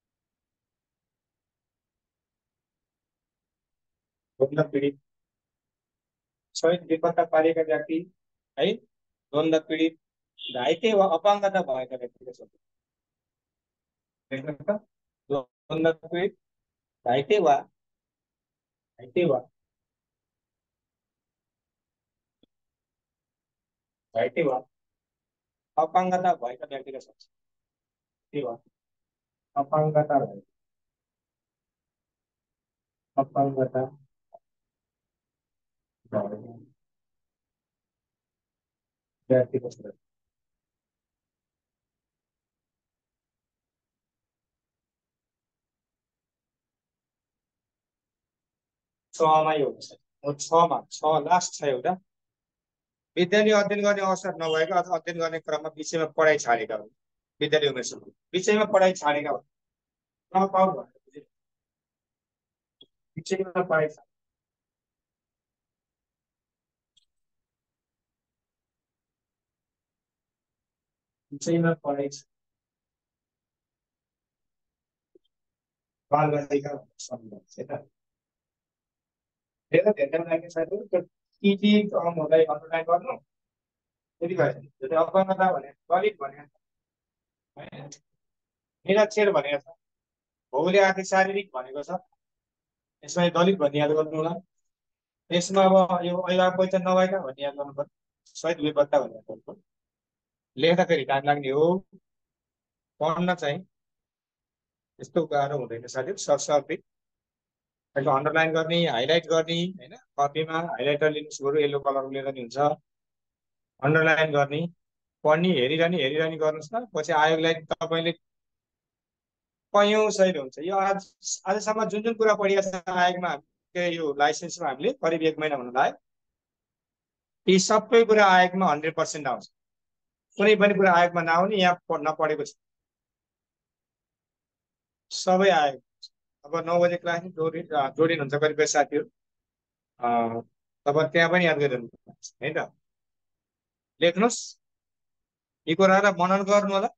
द्वन्द्व पीडित सहित बेपत्ता पारिएका व्यक्ति है द्वन्द्व पीडित घाइते वा अपाङ्गता भएका व्यक्तिका शब्द देख्नुहुन्छ त द्वन्द्व पीडित घाइते वा घाइते वा घाइते वा अपाङ्गता भएका व्यक्तिका शब्द के वा अपाङ्गता भएका अपाङ्गता भएका व्यक्तिको शब्द छमा यो हुन्छ छमा छ लास्ट छ एउटा विद्यालय अध्ययन गर्ने अवसर नभएको अथवा अध्ययन गर्ने क्रममा विषयमा पढाइ छाडेका हुन् विद्यालय उमेरसम्म विषयमा पढाइ छाडेका हुन् विषयमा पढाइ विषयमा पढाइ बालबालिका सम्बन्ध है त धेरै धेरै लागि साथी त्यो टिटी टर्महरूलाई अन्डरलाइन गर्नु त्यति भयो जस्तै अपङ्गता भने दलित भने हैन निरक्षर भनेको छ भौगोलिक आर्थिक शारीरिक भनेको छ यसमा दलित भन्ने याद गर्नु होला यसमा अब यो अभिभावक पहिचान नभएका भन्ने याद गर्नु पर्यो सहित बेपत्ता भन्ने याद गर्नु पर्यो लेख्दाखेरि टाइम लाग्ने हो पढ्न चाहिँ यस्तो गाह्रो हुँदैन साथीहरू सरसर्ती अहिले अन्डरलाइन गर्ने हाइलाइट गर्ने होइन कपीमा हाइलाइटर लिनुहोस् बरु येल्लो कलर लिएर नि हुन्छ अन्डरलाइन गर्ने पढ्ने हेरिरहने हेरिरहने गर्नुहोस् न पछि आयोगलाई तपाईँले कैयौँ सहित हुन्छ यो आज आजसम्म जुन जुन कुरा पढिएको छ आयोगमा के यो लाइसेन्समा हामीले करिब एक महिना हुन लाग्यो यी सबै कुरा आयोगमा हन्ड्रेड पर्सेन्ट आउँछ कुनै पनि कुरा आयोगमा नआउने यहाँ नपढेको छ सबै आयोग अब नौ बजे क्लास जोडिन जोडिनुहुन्छ कतिपय साथीहरू तपाईँ त्यहाँ पनि याद गरिरहनु है त लेख्नुहोस् यी कुरालाई मनन गर्नु होला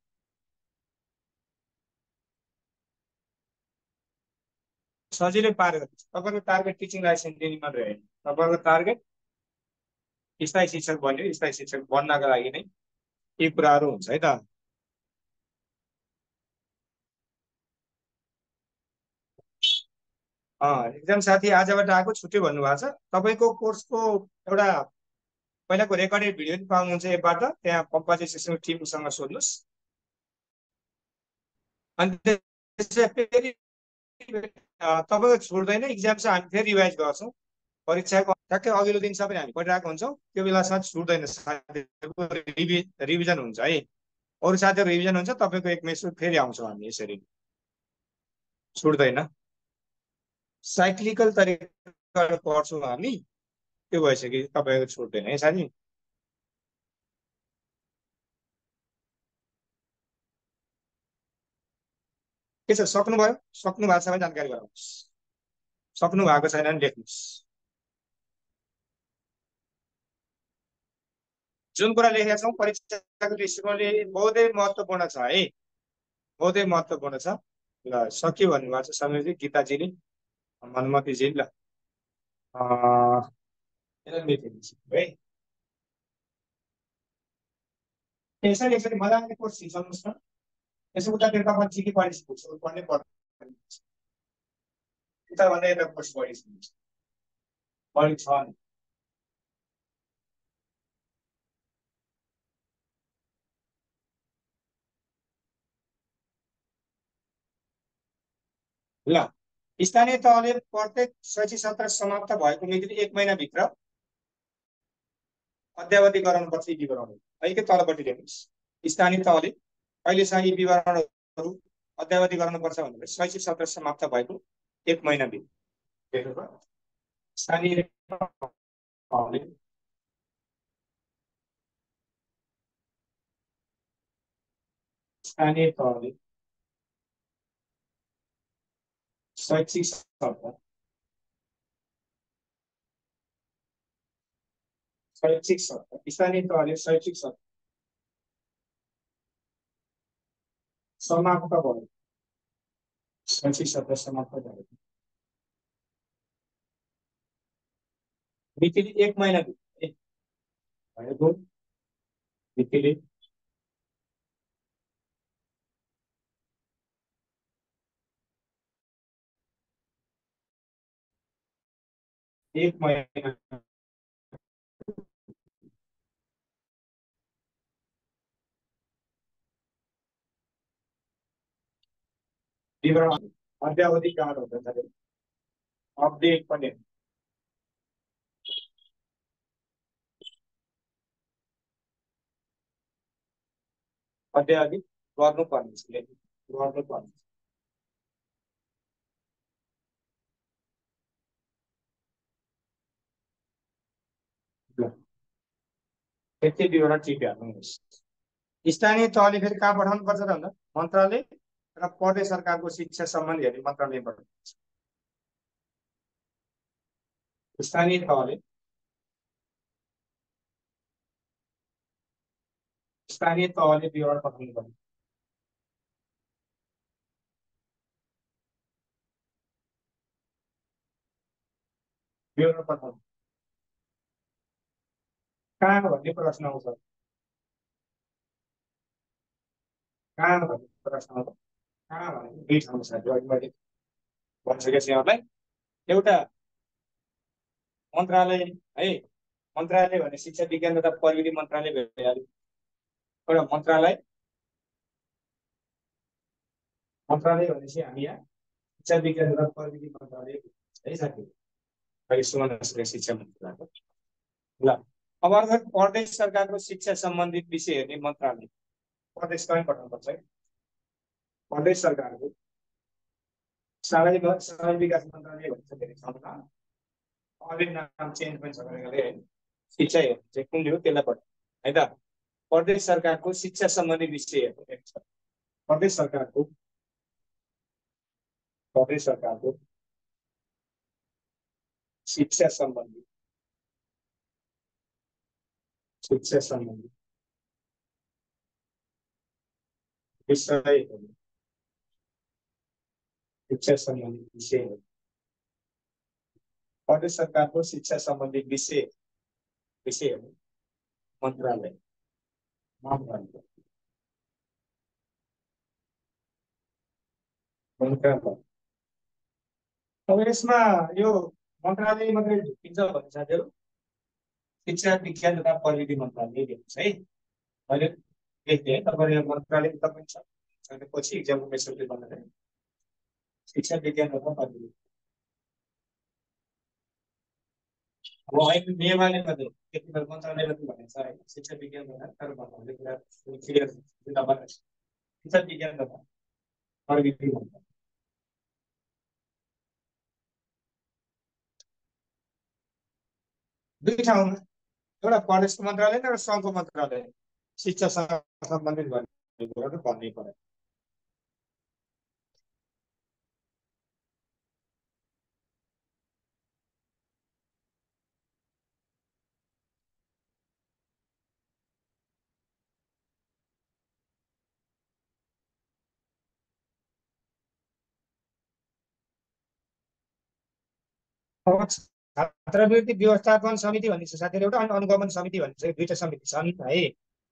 सजिलै पार गर्नुहोस् तपाईँको टार्गेट टिचिङ लाइसेन्स दिने मात्रै होइन तपाईँको टार्गेट स्थायी शिक्षक बन्यो स्थायी शिक्षक बन्नका लागि नै यी कुराहरू हुन्छ है त एक्जाम साथी आजबाट आएको छुट्यो भन्नुभएको छ तपाईँको कोर्सको एउटा पहिलाको रेकर्डेड भिडियो पनि पाउनुहुन्छ एपबाट त्यहाँ पम्पास एजुकेसन टिमसँग सोध्नुहोस् अनि फेरि तपाईँको छुट्दैन इक्जाम चाहिँ हामी फेरि रिभाइज गर्छौँ परीक्षाको ठ्याक्कै अघिल्लो दिन सबै हामी पढिरहेको हुन्छौँ त्यो बेलासम्म छुट्दैन साथीहरूको रिभि रिभिजन हुन्छ है अरू साथीहरू रिभिजन हुन्छ तपाईँको एक मेसो फेरि आउँछौँ हामी यसरी छुट्दैन साइक्लिकल तरिकाबाट पढ्छौँ हामी त्यो भइसक्यो तपाईँको छुट्दैन है साथी के छ सक्नुभयो सक्नु भएको छ भने जानकारी गराउनुहोस् सक्नु भएको छैन भने लेख्नुहोस् जुन कुरा लेखेका छौँ परीक्षाको दृष्टिकोणले बहुतै महत्त्वपूर्ण छ है बहुतै महत्त्वपूर्ण छ ल सक्यो भन्नुभएको छ समीरजी गीताजीले हनुमतीजी ल है यसरी यसरी मजाले कोर्स सिकाउनुहोस् न यसो उतातिर तपाईँ चिकी पढिसक्नु पढ्नै पर्दैन उताभन्दा यता कोर्स पढिसक्नुहुन्छ पढि छ ल स्थानीय तहले प्रत्येक शैक्षिक सत्र समाप्त भएको मिति एक महिनाभित्र अद्यावधि गराउनुपर्छ यी विवरणहरू अलिकति तलपट्टि लेख्नुहोस् स्थानीय तहले अहिलेसम्म यी विवरणहरू अद्यावधि गराउनुपर्छ भनेर शैक्षिक सत्र समाप्त भएको एक महिनाभित्र स्थानीय तहले स्थानीय तहले शैक्षिक सत्र शैक्षिक सत्र स्थानीय तहले शैक्षिक सत्र समाप्त भयो शैक्षिक सत्र समाप्त भयो मितिले एक महिना भएको मितिले एक महिना विवरण अद्यावधि कार्ड हुन्छ अपडेट पनि अद्यावधि गर्नुपर्ने गर्नुपर्ने त्यति विवरण टिपिहाल्नुहोस् स्थानीय तहले फेरि कहाँ पठाउनु पर्छ त भन्दा मन्त्रालय र प्रदेश सरकारको शिक्षा सम्बन्धी हेर्ने मन्त्रालय पठाउनु स्थानीय तहले स्थानीय तहले विवरण पठाउनु पर्ने। विवरण पठाउनु कहाँ भन्ने प्रश्न आउँछ, कहाँ भन्ने प्रश्न आउँछ। कहाँ भनेको दुई ठाउँ छ, अघि मैले भनिसकेको छु यहाँलाई। एउटा मन्त्रालय है, मन्त्रालय भने शिक्षा विज्ञान तथा प्रविधि मन्त्रालय भइहाल्यो। एउटा मन्त्रालय, मन्त्रालय भनेपछि हामी यहाँ शिक्षा विज्ञान तथा प्रविधि मन्त्रालय है साथी, अहिले सुमन शिक्षा मन्त्रालय। ल अब अर्को प्रदेश सरकारको शिक्षा सम्बन्धित विषय हेर्ने मन्त्रालय, प्रदेशमै पठाउनुपर्छ है। प्रदेश सरकारको सामाजिक सामाजिक विकास मन्त्रालय भन्छ धेरै ठाउँमा, अहिले नाम चेन्ज पनि छ गरेर है। शिक्षा हेर्ने चाहिँ कुन हो त्यसलाई पठाउनु है त। प्रदेश सरकारको शिक्षा सम्बन्धी विषय हेर्ने छ। प्रदेश सरकारको प्रदेश सरकारको शिक्षा सम्बन्धी शिक्षा सम्बन्धी विषय शिक्षा सम्बन्धी विषय प्रदेश सरकारको शिक्षा सम्बन्धी विषय विषय मन्त्रालय मन्त्रालय मन्त्रालय। अब यसमा यो मन्त्रालय मात्रै ढुकिन्छ भने साथीहरू शिक्षा विज्ञान तथा प्रविधि मन्त्रालय दिन्छ है। मैले देखेँ है, तपाईँले मन्त्रालय तपाईँ छ पछि इक्जामको मेसेजले भन्दा शिक्षा विज्ञान तथा प्रविधि। अब अहिले नियमावली मात्रै त्यति बेला मन्त्रालयले भनेको छ है, शिक्षा विज्ञान तथा भन्नाले कुरा क्लियर छ। शिक्षा विज्ञान तथा प्रविधि मन्त्रालय दुई ठाउँमा, एउटा प्रदेशको मन्त्रालय र एउटा सङ्घको मन्त्रालय शिक्षा सम्बन्धित भन्ने कुरा त भन्नै पर्यो। अब छात्रवृत्ति व्यवस्थापन समिति भन्ने छ साथीहरू एउटा, अनि अनुगमन समिति भन्ने छ, दुईटा समिति छन् है।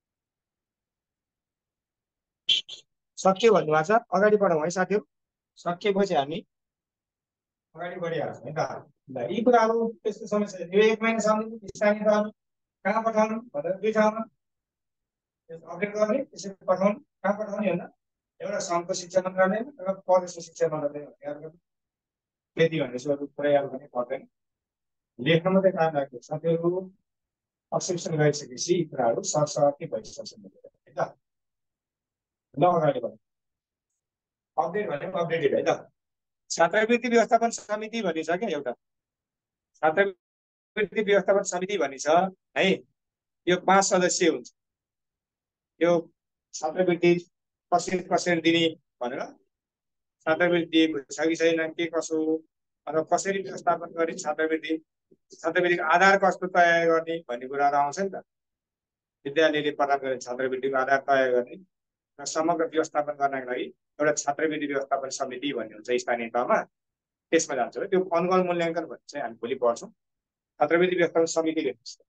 सक्यो भन्नुभएको छ, अगाडि बढौँ है साथीहरू। सकिएपछि हामी अगाडि बढिहाल्छौँ है त। यी कुराहरू त्यस्तो समस्या यो एक महिनासम्म स्थानीय तहमा कहाँ पठाउनु भनेर दुई ठाउँमा अपडेट गर्ने, त्यसरी पठाउनु। कहाँ पठाउने भन्दा एउटा सङ्घको शिक्षा मन्त्रालयमा, एउटा प्रदेशको शिक्षा मन्त्रालयमा। त्यति भनेपछि अरू कुरा याद गर्ने पर्दैन, लेख्न मात्रै काम लाग्छ साथीहरू। अब्सर्भेसन गरिसकेपछि यी कुराहरू सरसर्ती भइसक्छ है त। ल अगाडि बढ्नु। अपडेट भनेको अपडेटेड है त। छात्रवृत्ति व्यवस्थापन समिति भन्ने छ क्या एउटा, छात्रवृत्ति व्यवस्थापन समिति भन्ने छ है। यो पाँच सदस्य हुन्छ। यो छात्रवृत्ति कसरी कसरी दिने भनेर, छात्रवृत्ति दिएको छ कि छैन, के कसो, अथवा कसरी व्यवस्थापन गर्ने, छात्रवृत्ति छात्रवृत्तिको आधार कस्तो तय गर्ने भन्ने कुराहरू आउँछ नि त। विद्यालयले प्रदान गर्ने छात्रवृत्तिको आधार तय गर्ने र समग्र व्यवस्थापन गर्नको लागि एउटा छात्रवृत्ति व्यवस्थापन समिति भन्ने हुन्छ स्थानीय तहमा, त्यसमा जान्छ। त्यो अनुगमन मूल्याङ्कन भन्ने चाहिँ हामी भोलि पढ्छौँ। छात्रवृत्ति व्यवस्थापन समिति लेख्नुहोस्।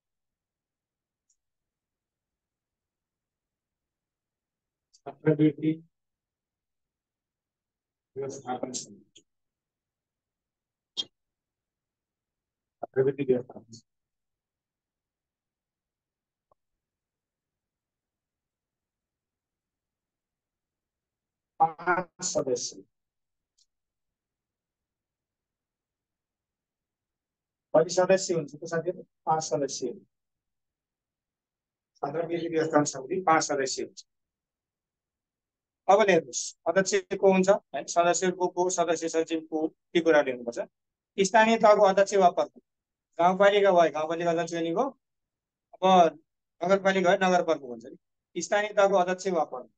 छात्रवृत्ति व्यवस्थापन समिति, छात्रवृत्ति व्यवस्थापन पाँच सदस्य, कति सदस्य हुन्छ त साथीहरू? पाँच सदस्य। छात्रवृत्ति व्यवस्थापन समिति पाँच सदस्य हुन्छ। अब हेर्नुहोस्, अध्यक्ष को हुन्छ है, सदस्य को को, सदस्य सचिव को, के कुरा लेख्नुपर्छ। स्थानीय तहको अध्यक्ष वा प्रमुख, गाउँपालिका भयो गाउँपालिका अध्यक्ष नि भयो, अब नगरपालिका भयो नगर प्रमुख हुन्छ नि। स्थानीय तहको अध्यक्ष वा प्रमुख,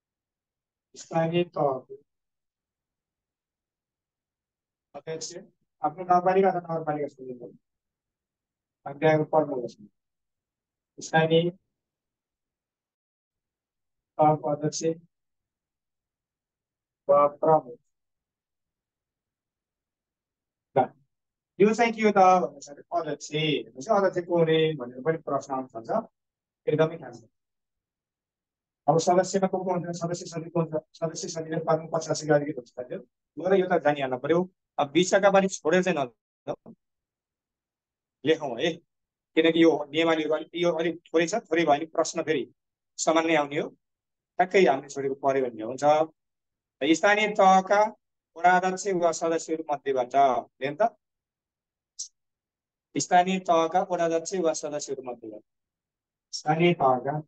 स्थानीय तहको अध्यक्ष आफ्नो गाउँपालिका अथवा नगरपालिका स्कुलको अध्यायको पढ्नु स्थानीय तहको अध्यक्ष वा प्रमुख। यो चाहिँ के हो त भन्दाखेरि अध्यक्ष भनेपछि अध्यक्ष को हुने भनेर पनि प्रश्न आउन सक्छ, एकदमै खास। अब सदस्यमा को को हुन्छ, सदस्य समिति को हुन्छ, सदस्य समितिले प्रमुख पचासी अधिकृत हुन्छ त्यो र यो त जानिहाल्नु पर्यो। अब विषयका बारे छोडेर चाहिँ न लेखौँ है, किनकि यो नियमावलीहरू अलिक यो अलिक थोरै छ, थोरै भयो भने प्रश्न फेरि सामान्य आउने हो, ठ्याक्कै हामीले छोडेको पऱ्यो भन्ने हुन्छ। स्थानीय तहका वडा अध्यक्ष वा सदस्यहरू मध्येबाट हेर्नु त, स्थानीय तहका वडा अध्यक्ष वा सदस्यहरू मध्येबाट स्थानीय तहका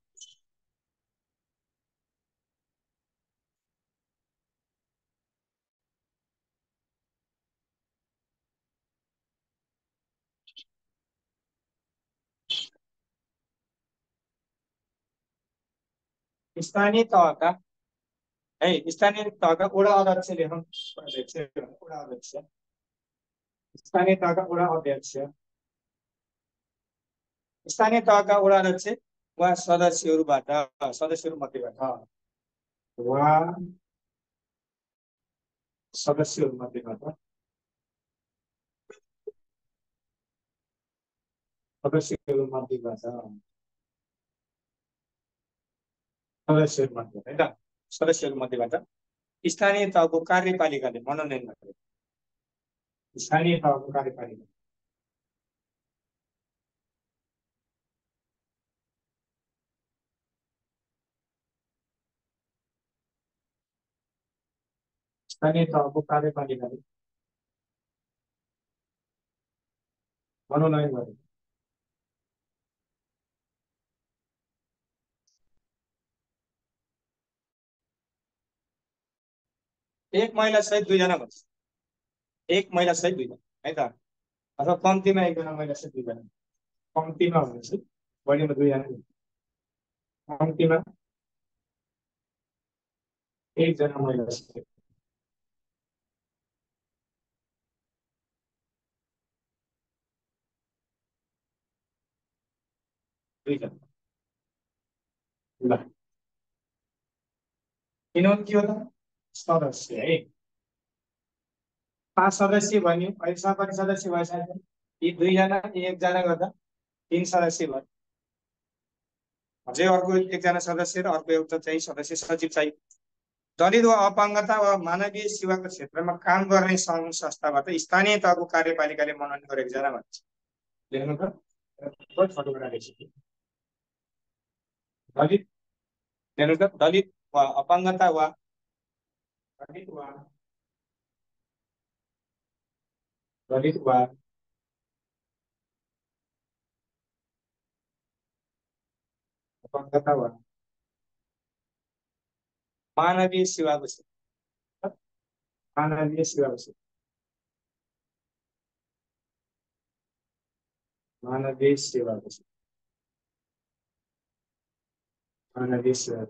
स्थानीय तहका है स्थानीय तहका वडा अध्यक्ष लेखौँ, अध्यक्ष वडा अध्यक्ष, स्थानीय तहका वडा अध्यक्ष, स्थानीय तहका वडा अध्यक्ष वा सदस्यहरूबाट सदस्यहरू मध्येबाट वा सदस्यहरू मध्येबाट सदस्यहरू मध्येबाट सदस्यहरू मध्ये है त, सदस्यहरू मध्येबाट स्थानीय तहको कार्यपालिकाले मनोनयन गर्यो। स्थानीय तहको कार्यपालिका स्थानीय तहको कार्यपालिकाले मनोनयन गर्यो। एक महिला सहित दुईजना भन्छ, एक महिला सहित दुईजना है त, अथवा कम्तीमा एकजना महिला सहित दुईजना, कम्तीमा भनेपछि बढीमा दुईजना, कम्तीमा एकजना महिला सहित दुईजना। ल किनभने के हो त सदस्य है, पाँच सदस्य भन्यो, अहिलेसम्म पनि सदस्य भइसक्यो, यी दुईजना एकजना गर्दा तीन सदस्य भयो, अझै अर्को एकजना सदस्य र अर्को एउटा चाहिँ सदस्य सचिव चाहियो। दलित वा अपाङ्गता वा मानवीय सेवाको क्षेत्रमा काम गर्ने सङ्घ संस्थाबाट स्थानीय तहको कार्यपालिकाले मनोनयन गरेको जना भन्छ। लेख्नु त छोटो बनाइसक्यो, दलित हेर्नु त, दलित वा अपाङ्गता वा दलित वा दलित वा अपाङ्गता वा मानवीय सेवाको क्षेत्र, मानवीय सेवाको क्षेत्र, मानवीय सेवाको क्षेत्र, मानवीय सेवा,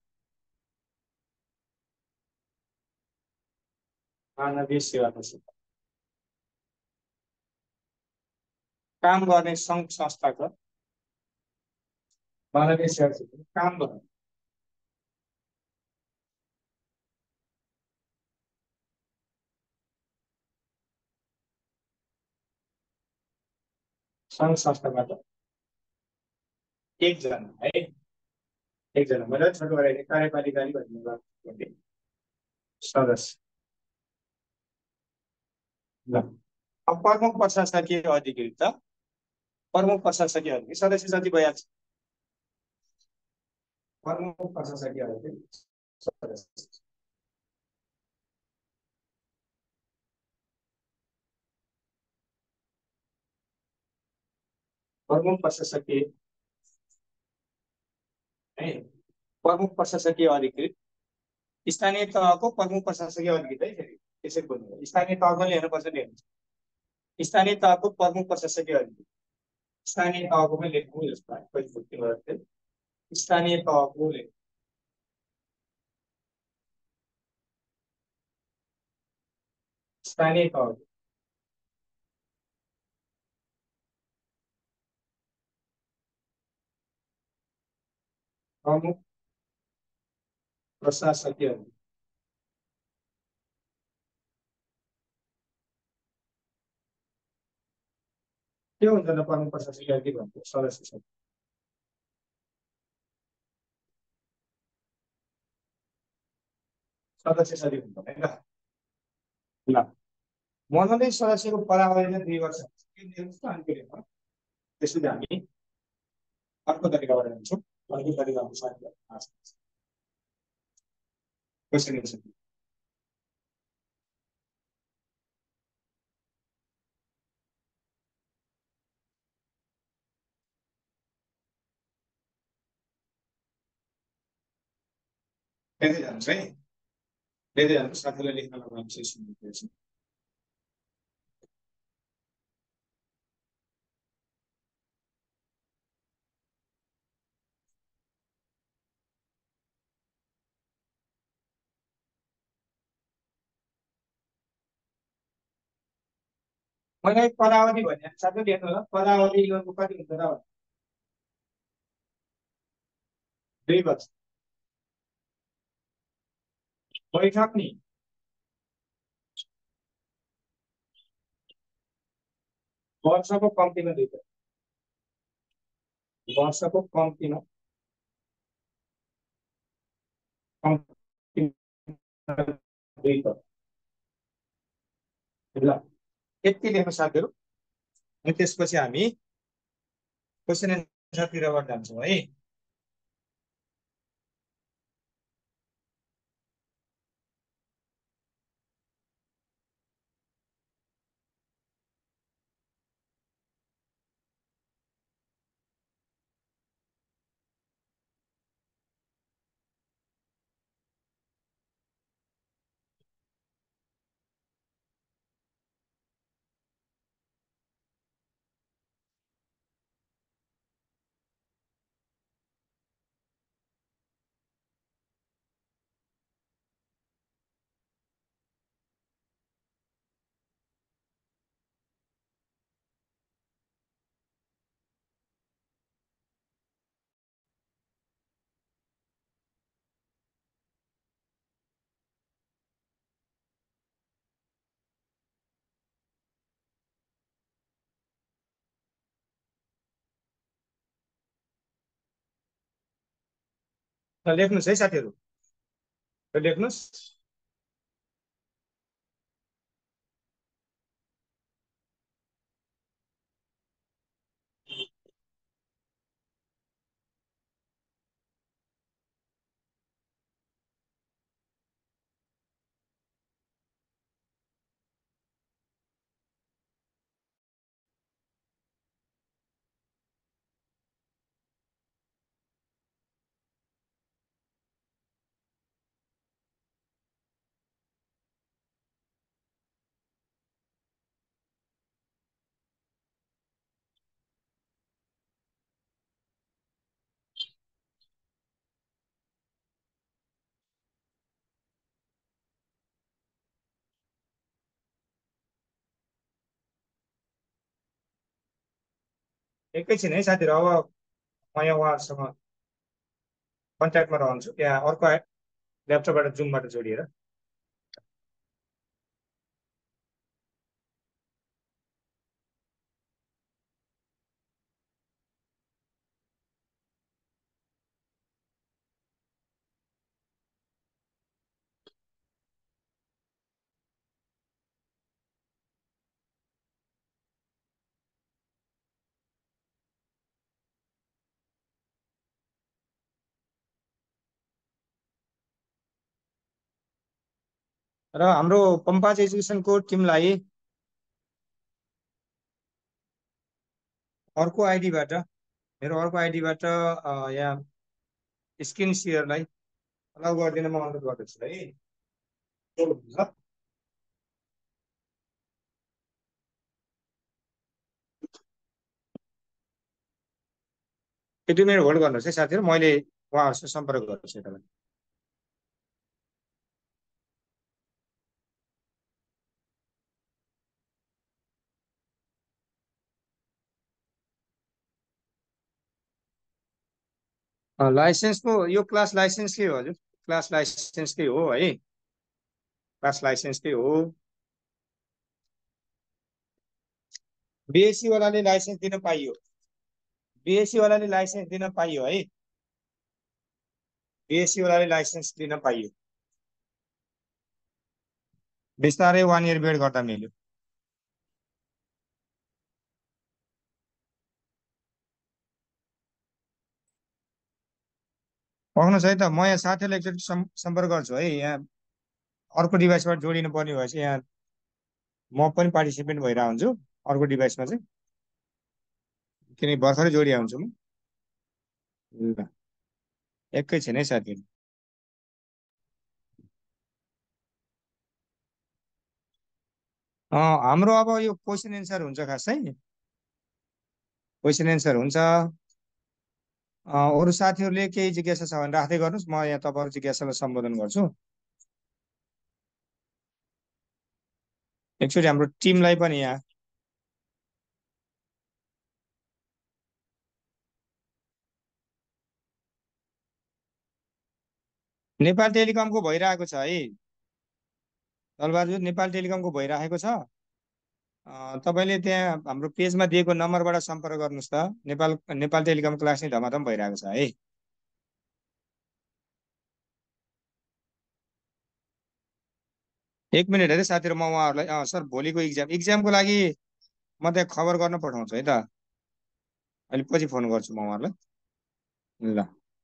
मानवीय सेवाको क्षेत्र काम गर्ने सङ्घ संस्थाको मानवीय सेवा क्षेत्र काम गर्ने सङ्घ संस्थाबाट एकजना है, एकजना मतलब छोटो गरेर कार्यपालिकाले भन्ने सदस्य। ल अब प्रमुख प्रशासकीय अधिकृत, प्रमुख प्रशासकीय अधिकृत सदस्य जति भइहाल्छ, प्रमुख प्रशासकीय अधिकृत सदस्य, प्रमुख प्रशासकीय है, प्रमुख प्रशासकीय अधिकृत स्थानीय तहको प्रमुख प्रशासकीय अधिकृत है, फेरि त्यसरी बोल्नु, स्थानीय तहको हेर्नुपर्छ नि, स्थानीय तहको प्रमुख प्रशासकीय अधिकृत, स्थानीय तहको पनि लेख्नु जस्तो है, स्थानीय तहको स्थानीय तह प्रमुख प्रशासकीय के हुन्छ त प्रमुख प्रशासकीय के भन्छ सदस्य सबै सदस्य सचिव हुन्छ होइन ल मनोनीत सदस्यको पदावधि चाहिँ दुई वर्ष हुन्छ के दिनुहोस् न अनि के दिनु त्यसपछि हामी अर्को तरिकाबाट जान्छौँ अर्को तरिका अनुसार क्वेसन एन्सर लेख्दै जानुहोस् है लेख्दै जानुहोस् साथीलाई लेख्न लगाउनु सुन्नु मैले पदावधि भने साथै लेख्नु होला पदावधि योको कति हुन्छ र दुई वर्ष बैठक नि वर्षको कम्तीमा दुई वर्ष वर्षको कम्तीमा कम्तीमा दुई वर्ष ल यति लेख्नु साथीहरू अनि त्यसपछि हामी क्वेसन एन्सरतिरबाट जान्छौँ है ल लेख्नुहोस् है साथीहरू ल लेख्नुहोस् एकैछिन है साथीहरू अब म यहाँ उहाँहरूसँग कन्ट्याक्टमा रहन्छु त्यहाँ अर्को ल्यापटपबाट जुमबाट जोडिएर र हाम्रो पम्पास एजुकेसनको टिमलाई अर्को आइडीबाट मेरो अर्को आइडीबाट यहाँ स्क्रिन सेयरलाई अलाउ गरिदिन म अनुरोध गर्दछु है एक दुई मिनट होल्ड गर्नुहोस् है साथीहरू मैले उहाँहरूसँग सम्पर्क गर्छु तपाईँलाई लाइसेन्सको यो क्लास लाइसेन्सकै हो हजुर, क्लास लाइसेन्सकै हो है, क्लास लाइसेन्सकै हो। बिएससी वालाले लाइसेन्स दिन पाइयो, बिएससी वालाले लाइसेन्स दिन पाइयो है, बिएससी वालाले लाइसेन्स दिन पाइयो। बिस्तारै वान इयर वेट गर्दा मिल्यो। पाउनुहोस् है त, म यहाँ साथीहरूलाई एकचोटि सम्- सम्पर्क गर्छु है, यहाँ अर्को डिभाइसबाट जोडिनु पर्ने भएपछि यहाँ म पनि पार्टिसिपेन्ट भइरहेको हुन्छु अर्को डिभाइसमा चाहिँ, किनकि भर्खरै जोडिया हुन्छु म। ल एकैछिन है साथीहरू। अँ, हाम्रो अब यो क्वेसन एन्सर हुन्छ खासै, क्वेसन एन्सर हुन्छ। अँ, अरू साथीहरूले केही जिज्ञासा छ भने राख्दै गर्नुहोस्, म यहाँ तपाईँहरू जिज्ञासालाई सम्बोधन गर्छु। एकचोटि हाम्रो टिमलाई पनि यहाँ नेपाल टेलिकमको भइरहेको छ है दलबहादुर, नेपाल टेलिकमको भइरहेको छ। अँ, तपाईँले त्यहाँ हाम्रो पेजमा दिएको नम्बरबाट सम्पर्क गर्नुहोस् त, नेपाल नेपाल टेलिकम क्लास नै धमाधम भइरहेको छ है। एक मिनट है साथीहरू, म उहाँहरूलाई अँ सर भोलिको इक्जाम इक्जामको लागि म त्यहाँ खबर गर्न पठाउँछु है त, अहिले पछि फोन गर्छु म उहाँहरूलाई। ल।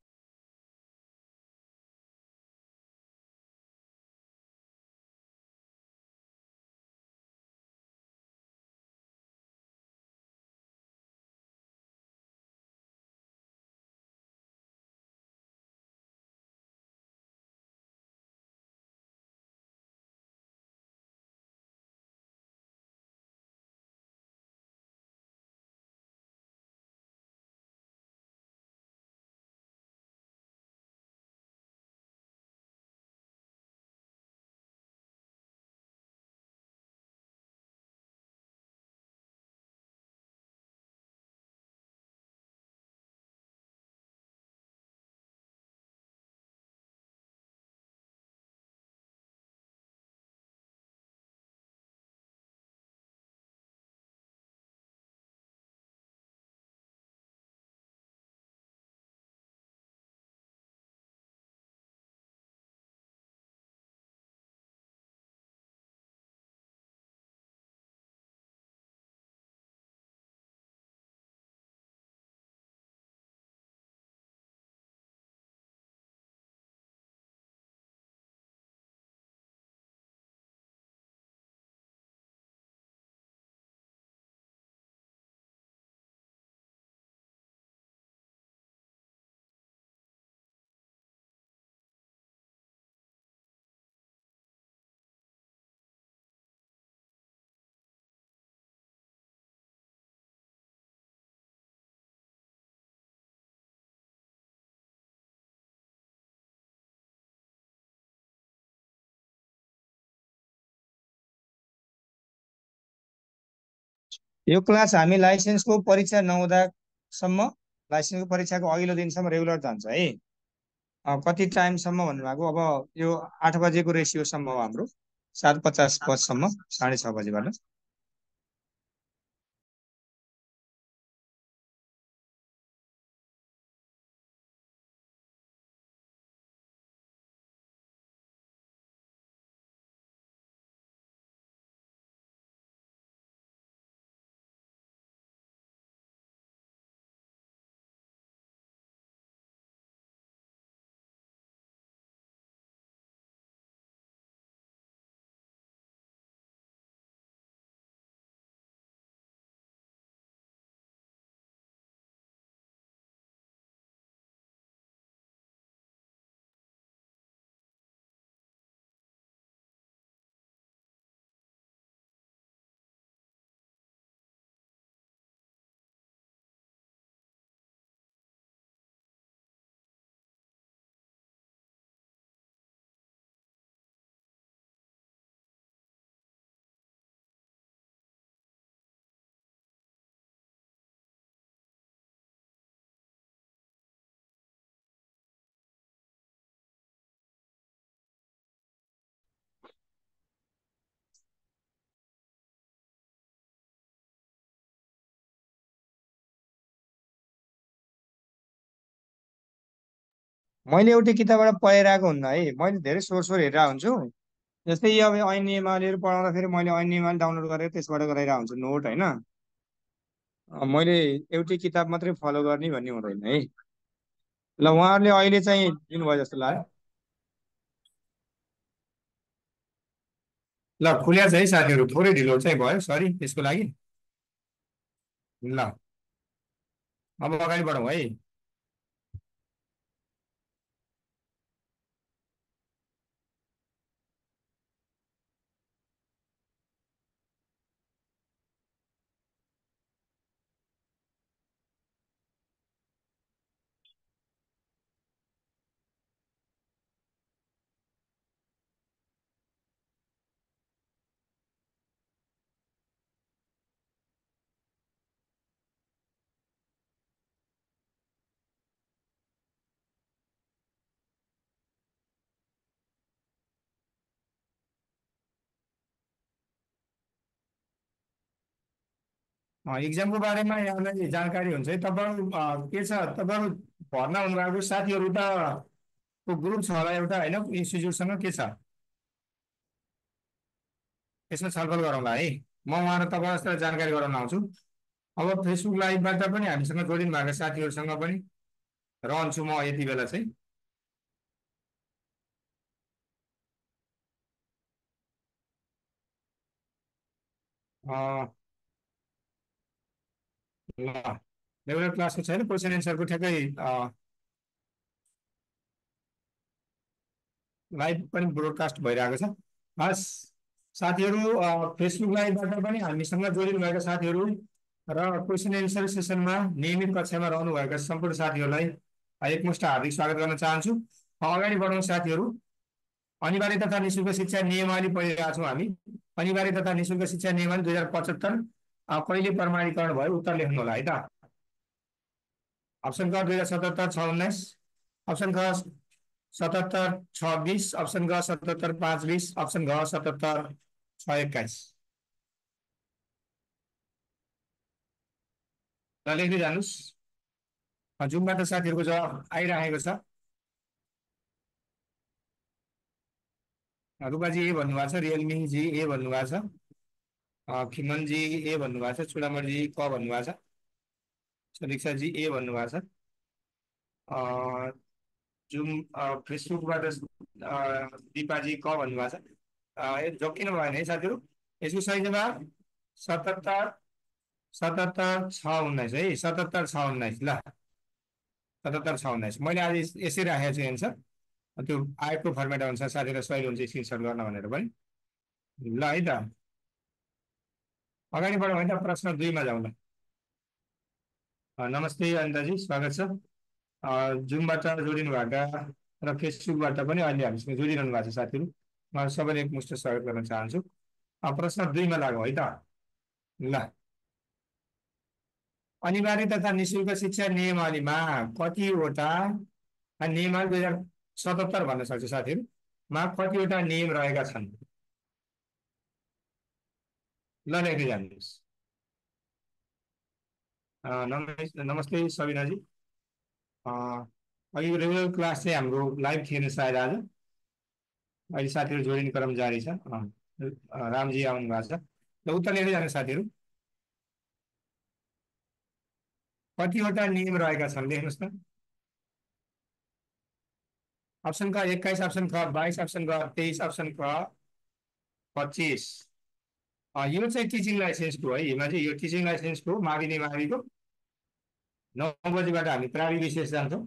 यो क्लास हामी लाइसेन्सको परीक्षा नहुँदासम्म, लाइसेन्सको परीक्षाको अघिल्लो दिनसम्म रेगुलर जान्छ है। अँ, कति टाइमसम्म भन्नुभएको, अब यो आठ बजेको रेसियोसम्म हो हाम्रो, सात पचास बजीसम्म, साढे छ बजीबाट। मैले एउटै किताबबाट पढेर आएको हुन्न है, मैले धेरै सोर्सहरू हेरेर हुन्छु। जस्तै यो अब ऐन नियमावलीहरू पढाउँदाखेरि मैले ऐन नियमावली डाउनलोड गरेर त्यसबाट गराइरहेको हुन्छु नोट होइन। अ, मैले एउटै किताब मात्रै फलो गर्ने भन्ने हुँदैन है। ल उहाँहरूले अहिले चाहिँ दिनुभयो जस्तो लाग्यो। ल खुल्या छ है साथीहरू, थोरै ढिलो चाहिँ भयो, सरी त्यसको लागि। ल अब अगाडि बढौँ है। अँ, इक्जामको बारेमा यहाँलाई जानकारी हुन्छ है। तपाईँहरू अँ, के छ, तपाईँहरू भर्ना हुनुभएको साथीहरू त को ग्रुप छ होला एउटा होइन, इन्स्टिच्युटसँग के छ यसमा छलफल गरौँला है। म उहाँ र तपाईँलाई जानकारी गराउन आउँछु। अब फेसबुक लाइभबाट पनि हामीसँग जोडिनु भएको साथीहरूसँग पनि रहन्छु म यति बेला चाहिँ। अँ, ल रेगुलर क्लासको छैन, क्वेसन एन्सरको ठ्याक्कै लाइभ पनि ब्रोडकास्ट भइरहेको छ। हस् साथीहरू, अ, फेसबुक लाइभबाट पनि हामीसँग जोडिनु भएका साथीहरू र क्वेसन एन्सर सेसनमा नियमित कक्षामा रहनुभएका सम्पूर्ण साथीहरूलाई एकमुष्ट हार्दिक स्वागत गर्न चाहन्छु। अगाडि बढौँ साथीहरू। अनिवार्य तथा निशुल्क शिक्षा नियमावली पढिरहेका छौँ हामी। अनिवार्य तथा निशुल्क शिक्षा नियमावली दुई हजार पचहत्तर कहिले प्रमाणीकरण भयो, उत्तर लेख्नु होला है त। अप्सन क दुई हजार सतहत्तर छ उन्नाइस, अप्सन ख सतहत्तर छ बिस, अप्सन ग सतहत्तर पाँच बिस, अप्सन घ सतहत्तर छ एक्काइस। ल लेख्दै जानुहोस्। जुमबाट साथीहरूको जवाब आइरहेको छ। रूपाजी ए भन्नुभएको छ, रियलमीजी ए भन्नुभएको छ, खिमनजी ए भन्नुभएको छ, चुडामणिजी क भन्नुभएको छ, सरिक्षाजी ए भन्नुभएको छ। अ, जुम अ, फेसबुकबाट अ, दिपाजी क भन्नुभएको छ। अ, ए झोक्किनु भएन है साथीहरू। यसको सही जवाब सतहत्तर सतहत्तर छ उन्नाइस है, सतहत्तर छ उन्नाइस। ल सतहत्तर छ उन्नाइस मैले आज यस- यसै राखेको छु एन्सर। त्यो आएको फर्मेट अनुसार साथीहरूलाई सही हुन्छ स्क्रिनसट गर्न भनेर पनि। ल है त, अगाडि बढौँ है त, प्रश्न दुईमा जाउँ ल। अ, नमस्ते अनिताजी, स्वागत छ। अ, जुमबाट जोडिनु भएका र फेसबुकबाट पनि अहिले हामीसँग जोडिरहनु भएको छ साथीहरू, म सबैले एकमुष्ट स्वागत गर्न चाहन्छु। अब प्रश्न दुईमा लागौँ है त। ल अनिवार्य तथा निशुल्क शिक्षा नियमावलीमा कतिवटा नियमावली दुई हजार सतहत्तर भन्न सक्छ साथीहरूमा कतिवटा नियम रहेका छन्। ल लेख्दै जानुहोस्। अ, नमस्ते नमस्ते सबिनाजी। अ, अघि रेगुलर क्लास चाहिँ हाम्रो लाइभ थिएन सायद आज, अहिले साथीहरू जोडिने क्रम जारी छ। अ, अ, रामजी आउनु भएको छ। ल उत्तर लेख्दै जानुहोस् साथीहरू। कतिवटा नियम रहेका छन् लेख्नुहोस् त। अप्सन क एक्काइस, अप्सन ख बाइस, अप्सन ग तेइस, अप्सन क पच्चिस। अ, यो चाहिँ टिचिङ लाइसेन्सको है, हिमा चाहिँ यो टिचिङ लाइसेन्सको माविने माविको नौ बजीबाट हामी प्रावि विशेष जान्छौँ।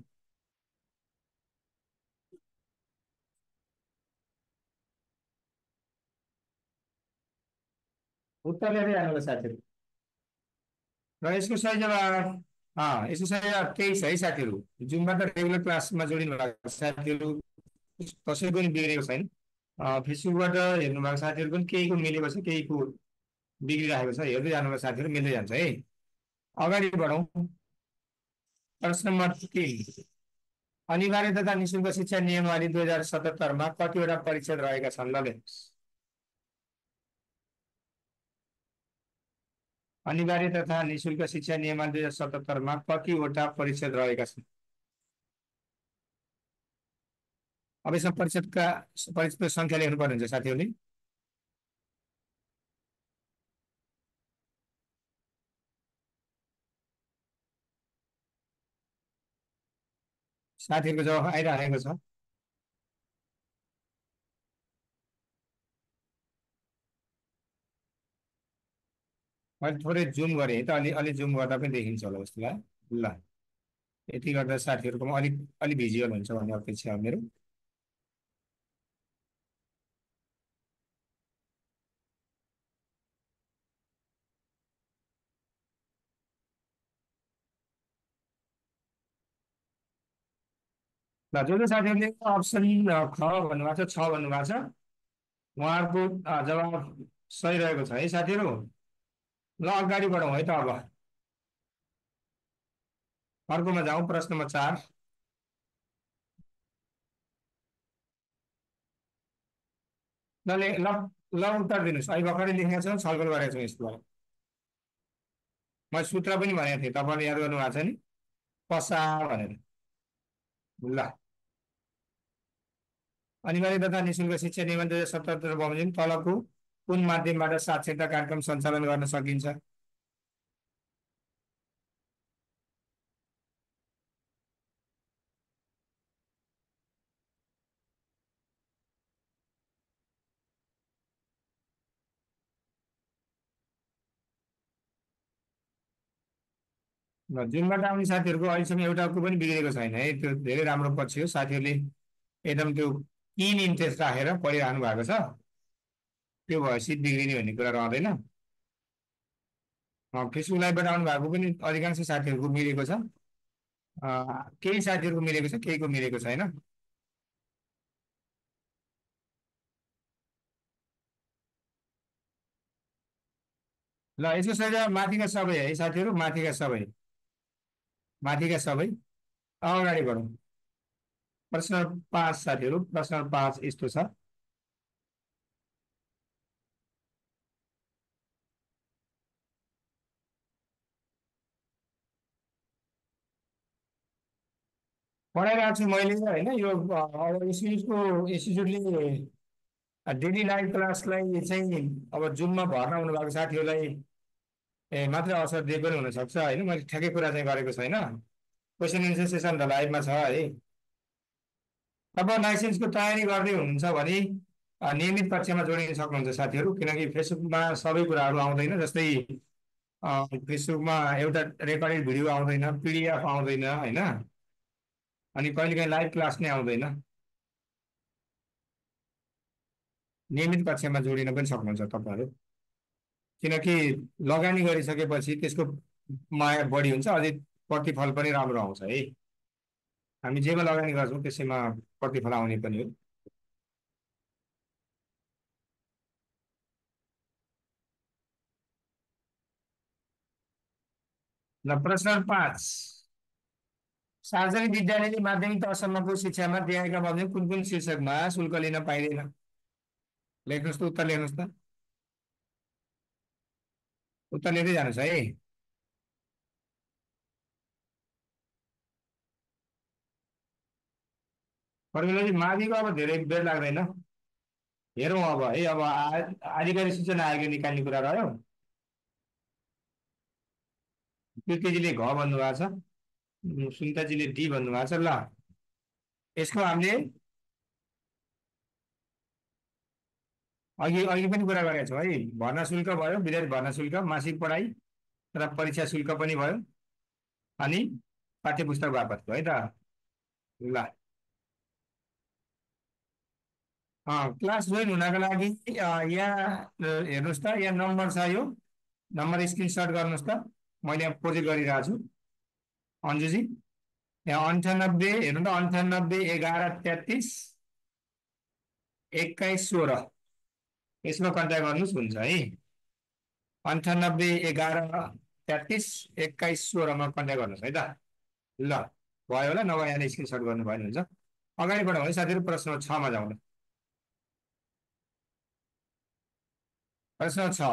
उत्तर लेख्दै जानुहोला साथीहरू। र यसको सही जवाब अँ यसको सही जवाब तेइस है साथीहरू। जुमबाट रेगुलर क्लासमा जोडिनु भएको साथीहरू कसैको पनि बिग्रेको छैन। अँ, फेसबुकबाट हेर्नु भएको साथीहरू पनि केहीको मिलेको छ, केहीको बिग्रिरहेको छ। हेर्दै जानुभएको साथीहरू मिल्दै जान्छ है। अगाडि बढौँ। प्रश्न नम्बर तिन, अनिवार्य तथा निशुल्क शिक्षा नियमावली दुई हजार सतहत्तरमा कतिवटा परिच्छेद रहेका छन् ल लेख्नुहोस्। अनिवार्य तथा निशुल्क शिक्षा नियमावली दुई हजार सतहत्तरमा कतिवटा परिच्छेद रहेका छन्। अब यसमा परिषदका परिषदको सङ्ख्या लेख्नुपर्ने हुन्छ साथीहरूले। साथीहरूको जवाफ आइरहेको छ। मैले थोरै जुम गरेँ त, अलि अलि जुम गर्दा पनि देखिन्छ होला जस्तो लाग्यो। ल, यति गर्दा साथीहरूकोमा अलिक अलि भिजुअल हुन्छ भन्ने अपेक्षा हो मेरो। ल, जो जो साथीहरूले अप्सन ख भन्नुभएको छ, छ भन्नुभएको छ, उहाँहरूको अ, जवाब सही रहेको छ है साथीहरू। ल, अगाडि बढौँ है त अब। अर्कोमा जाउँ, प्रश्न नम्बर चार। ल ले ल ल उत्तर दिनुहोस्। अहिले भर्खरै लेखेका छौँ, छलफल गरेका छौँ यसको बारे। मैले सूत्र पनि भनेको थिएँ, तपाईँले याद गर्नु भएको छ नि, पसा भनेर। ल, अनिवार्य तथा निःशुल्क शिक्षा नियमन दुई हजार सतहत्तर बमोजिम तलको कुन माध्यमबाट साक्षरता कार्यक्रम सञ्चालन गर्न सकिन्छ? ल, जुनबाट आउने साथीहरूको अहिलेसम्म एउटाको पनि बिग्रेको छैन है, त्यो धेरै राम्रो पक्ष हो। साथीहरूले एकदम त्यो किन इन्ट्रेस्ट राखेर पढिरहनु भएको छ, त्यो भएपछि बिग्रिने भन्ने कुरा रहँदैन। फेसबुक लाइभबाट आउनु भएको पनि अधिकांश साथीहरूको मिलेको छ। अँ, केही साथीहरूको मिलेको छ, केहीको मिलेको छैन। ल, यसको सही माथिका सबै है साथीहरू, माथिका सबै, माथिका सबै। अगाडि बढौँ। प्रश्न पाँच साथीहरू, प्रश्न पाँच यस्तो छ। पढाइरहेको छु मैले होइन, यो अब इन्स्टिट्युटको इन्स्टिट्युटले डेली लाइभ क्लासलाई चाहिँ अब जुममा भर्ना हुनुभएको साथीहरूलाई ए मात्रै अवसर दिए पनि हुनसक्छ होइन, मैले ठ्याक्कै कुरा चाहिँ गरेको छैन। क्वेसन एन्सर सेसन त लाइभमा छ है। तपाईँ लाइसेन्सको तयारी गर्दै हुनुहुन्छ भने अ, नियमित कक्षामा जोडिन सक्नुहुन्छ साथीहरू, किनकि फेसबुकमा सबै कुराहरू आउँदैन। जस्तै अ, फेसबुकमा एउटा रेकर्डेड भिडियो आउँदैन, पिडिएफ आउँदैन होइन, अनि कहिलेकाहीँ लाइभ क्लास नै आउँदैन। नियमित कक्षामा जोडिन पनि सक्नुहुन्छ तपाईँहरू, किनकि लगानी गरिसकेपछि त्यसको माया बढी हुन्छ, अझै प्रतिफल पनि राम्रो आउँछ है। हामी जेमा लगानी गर्छौँ त्यसैमा प्रतिफल आउने पनि हो। ल, प्रश्न पाँच। सार्वजनिक विद्यालयले माध्यमिक तहसम्मको शिक्षामा दिएका बमोजिम कुन कुन शीर्षकमा शुल्क लिन पाइँदैन? लेख्नुहोस् त, उत्तर लेख्नुहोस् त, उत्तर लेख्दै जानुहोस् है। फर्मुलोजी माथिको अब धेरै बेर लाग्दैन, हेरौँ अब है। अब आ- आधिकारिक सूचना आयोग निकाल्ने कुरा रह्यो। कृतिजीले घ भन्नुभएको छ, उम्, सुनिताजीले डी भन्नुभएको छ। ल, यसको हामीले अघि अघि पनि कुरा गरेका छौँ है। भर्ना शुल्क भयो, विद्यार्थी भर्ना शुल्क, मासिक पढाइ र परीक्षा शुल्क पनि भयो, अनि पाठ्य पुस्तक बापतको है त। ल, अँ, क्लास जोइन हुनको लागि अँ, यहाँ अ, हेर्नुहोस् त, यहाँ नम्बर छ, यो नम्बर स्क्रिनसट गर्नुहोस् त। मैले यहाँ प्रोजेक्ट गरिरहेको छु अन्जुजी। यहाँ अन्ठानब्बे हेर्नु त, अन्ठानब्बे एघार तेत्तिस एक्काइस सोह्र, यसमा कन्ट्याक्ट गर्नुहोस्, हुन्छ है। अन्ठानब्बे एघार तेत्तिस एक्काइस सोह्रमा कन्ट्याक्ट गर्नुहोस् है त। ल, भयो होला, नभए यहाँ स्क्रिनसट गर्नु भयो भने हुन्छ। अगाडि बढौँ है साथीहरू, प्रश्न छमा जाउँ। प्रश्न छ,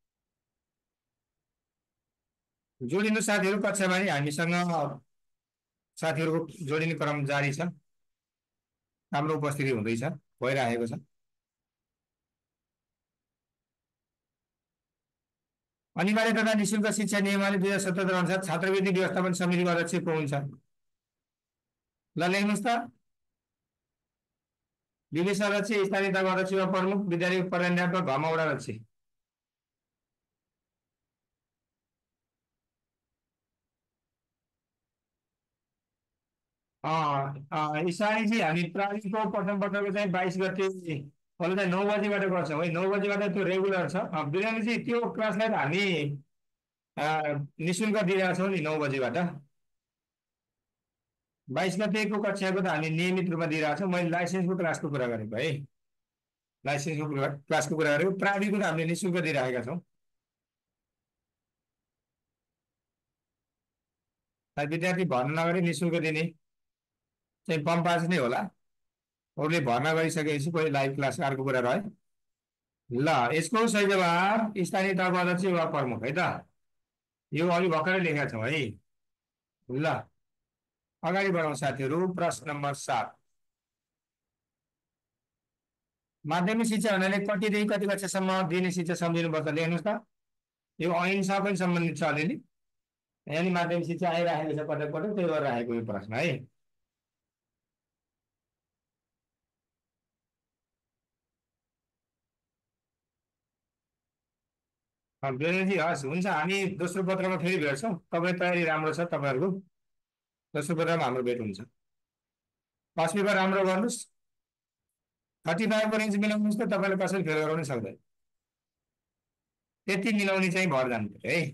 जोडिनु साथीहरू कक्षामा नि हामीसँग साथीहरूको जोडिने क्रम जारी छ। हाम्रो उपस्थिति हुँदैछ, भइरहेको छ। अनिवार्य तथा निःशुल्क शिक्षा नियमावली दुई हजार सतहत्तर अनुसार छात्रवृत्ति व्यवस्थापन समितिको अध्यक्ष को हुन्छ? ल लेख्नुहोस् त। विदेश अध्यक्ष, स्थानीय तहको अध्यक्ष वा प्रमुख, विद्यालय प्रधानाध्यापक, घमौडा अध्यक्ष। ईशानीजी, हामी प्राविको प्रथम पटकको चाहिँ बाइस गते फलो चाहिँ नौ बजीबाट गर्छौँ है। नौ बजीबाट त्यो रेगुलर छ। वीरेन्द्रजी, त्यो क्लासलाई त हामी निःशुल्क दिइरहेको छौँ नि नौ बजीबाट। बाइस गतेको कक्षाको त हामी नियमित रूपमा दिइरहेको छौँ। मैले लाइसेन्सको क्लासको कुरा गरेको है, लाइसेन्सको क्लासको कुरा गरेको। प्राविको त हामीले निःशुल्क दिइरहेका छौँ। विद्यार्थी भर्ना नगरी निःशुल्क दिने चाहिँ पम्पास नै होला। अरूले भर्ना गरिसकेपछि कोही लाइभ क्लास अर्को कुरा रह्यो। ल, यसको सही जवाब स्थानीय तहको अध्यक्ष वा प्रमुख है त। यो अघि भर्खरै लेखेका छौँ है। ल, अगाडि बढौँ साथीहरू। प्रश्न नम्बर सात। माध्यमिक शिक्षा हुनाले कतिदेखि कति कक्षासम्म दिने शिक्षा सम्झिनुपर्छ? लेख्नुहोस् त। यो ऐनसँग पनि सम्बन्धित छ अलिअलि। यानि माध्यमिक शिक्षा आइराखेको छ पटक पटक, त्यही भएर राखेको यो प्रश्न है। बेलजी, हस् हुन्छ। हामी दोस्रो पत्रमा फेरि भेट्छौँ। तपाईँ तयारी राम्रो छ तपाईँहरूको। दोस्रो पत्रमा हाम्रो भेट हुन्छ। फर्स्ट पेपर राम्रो गर्नुहोस्। थर्टी फाइभको रेन्ज मिलाउनुहोस् त, तपाईँले कसैले फेल गराउनै सक्दैन। त्यति मिलाउने चाहिँ भर जानु पर्यो है।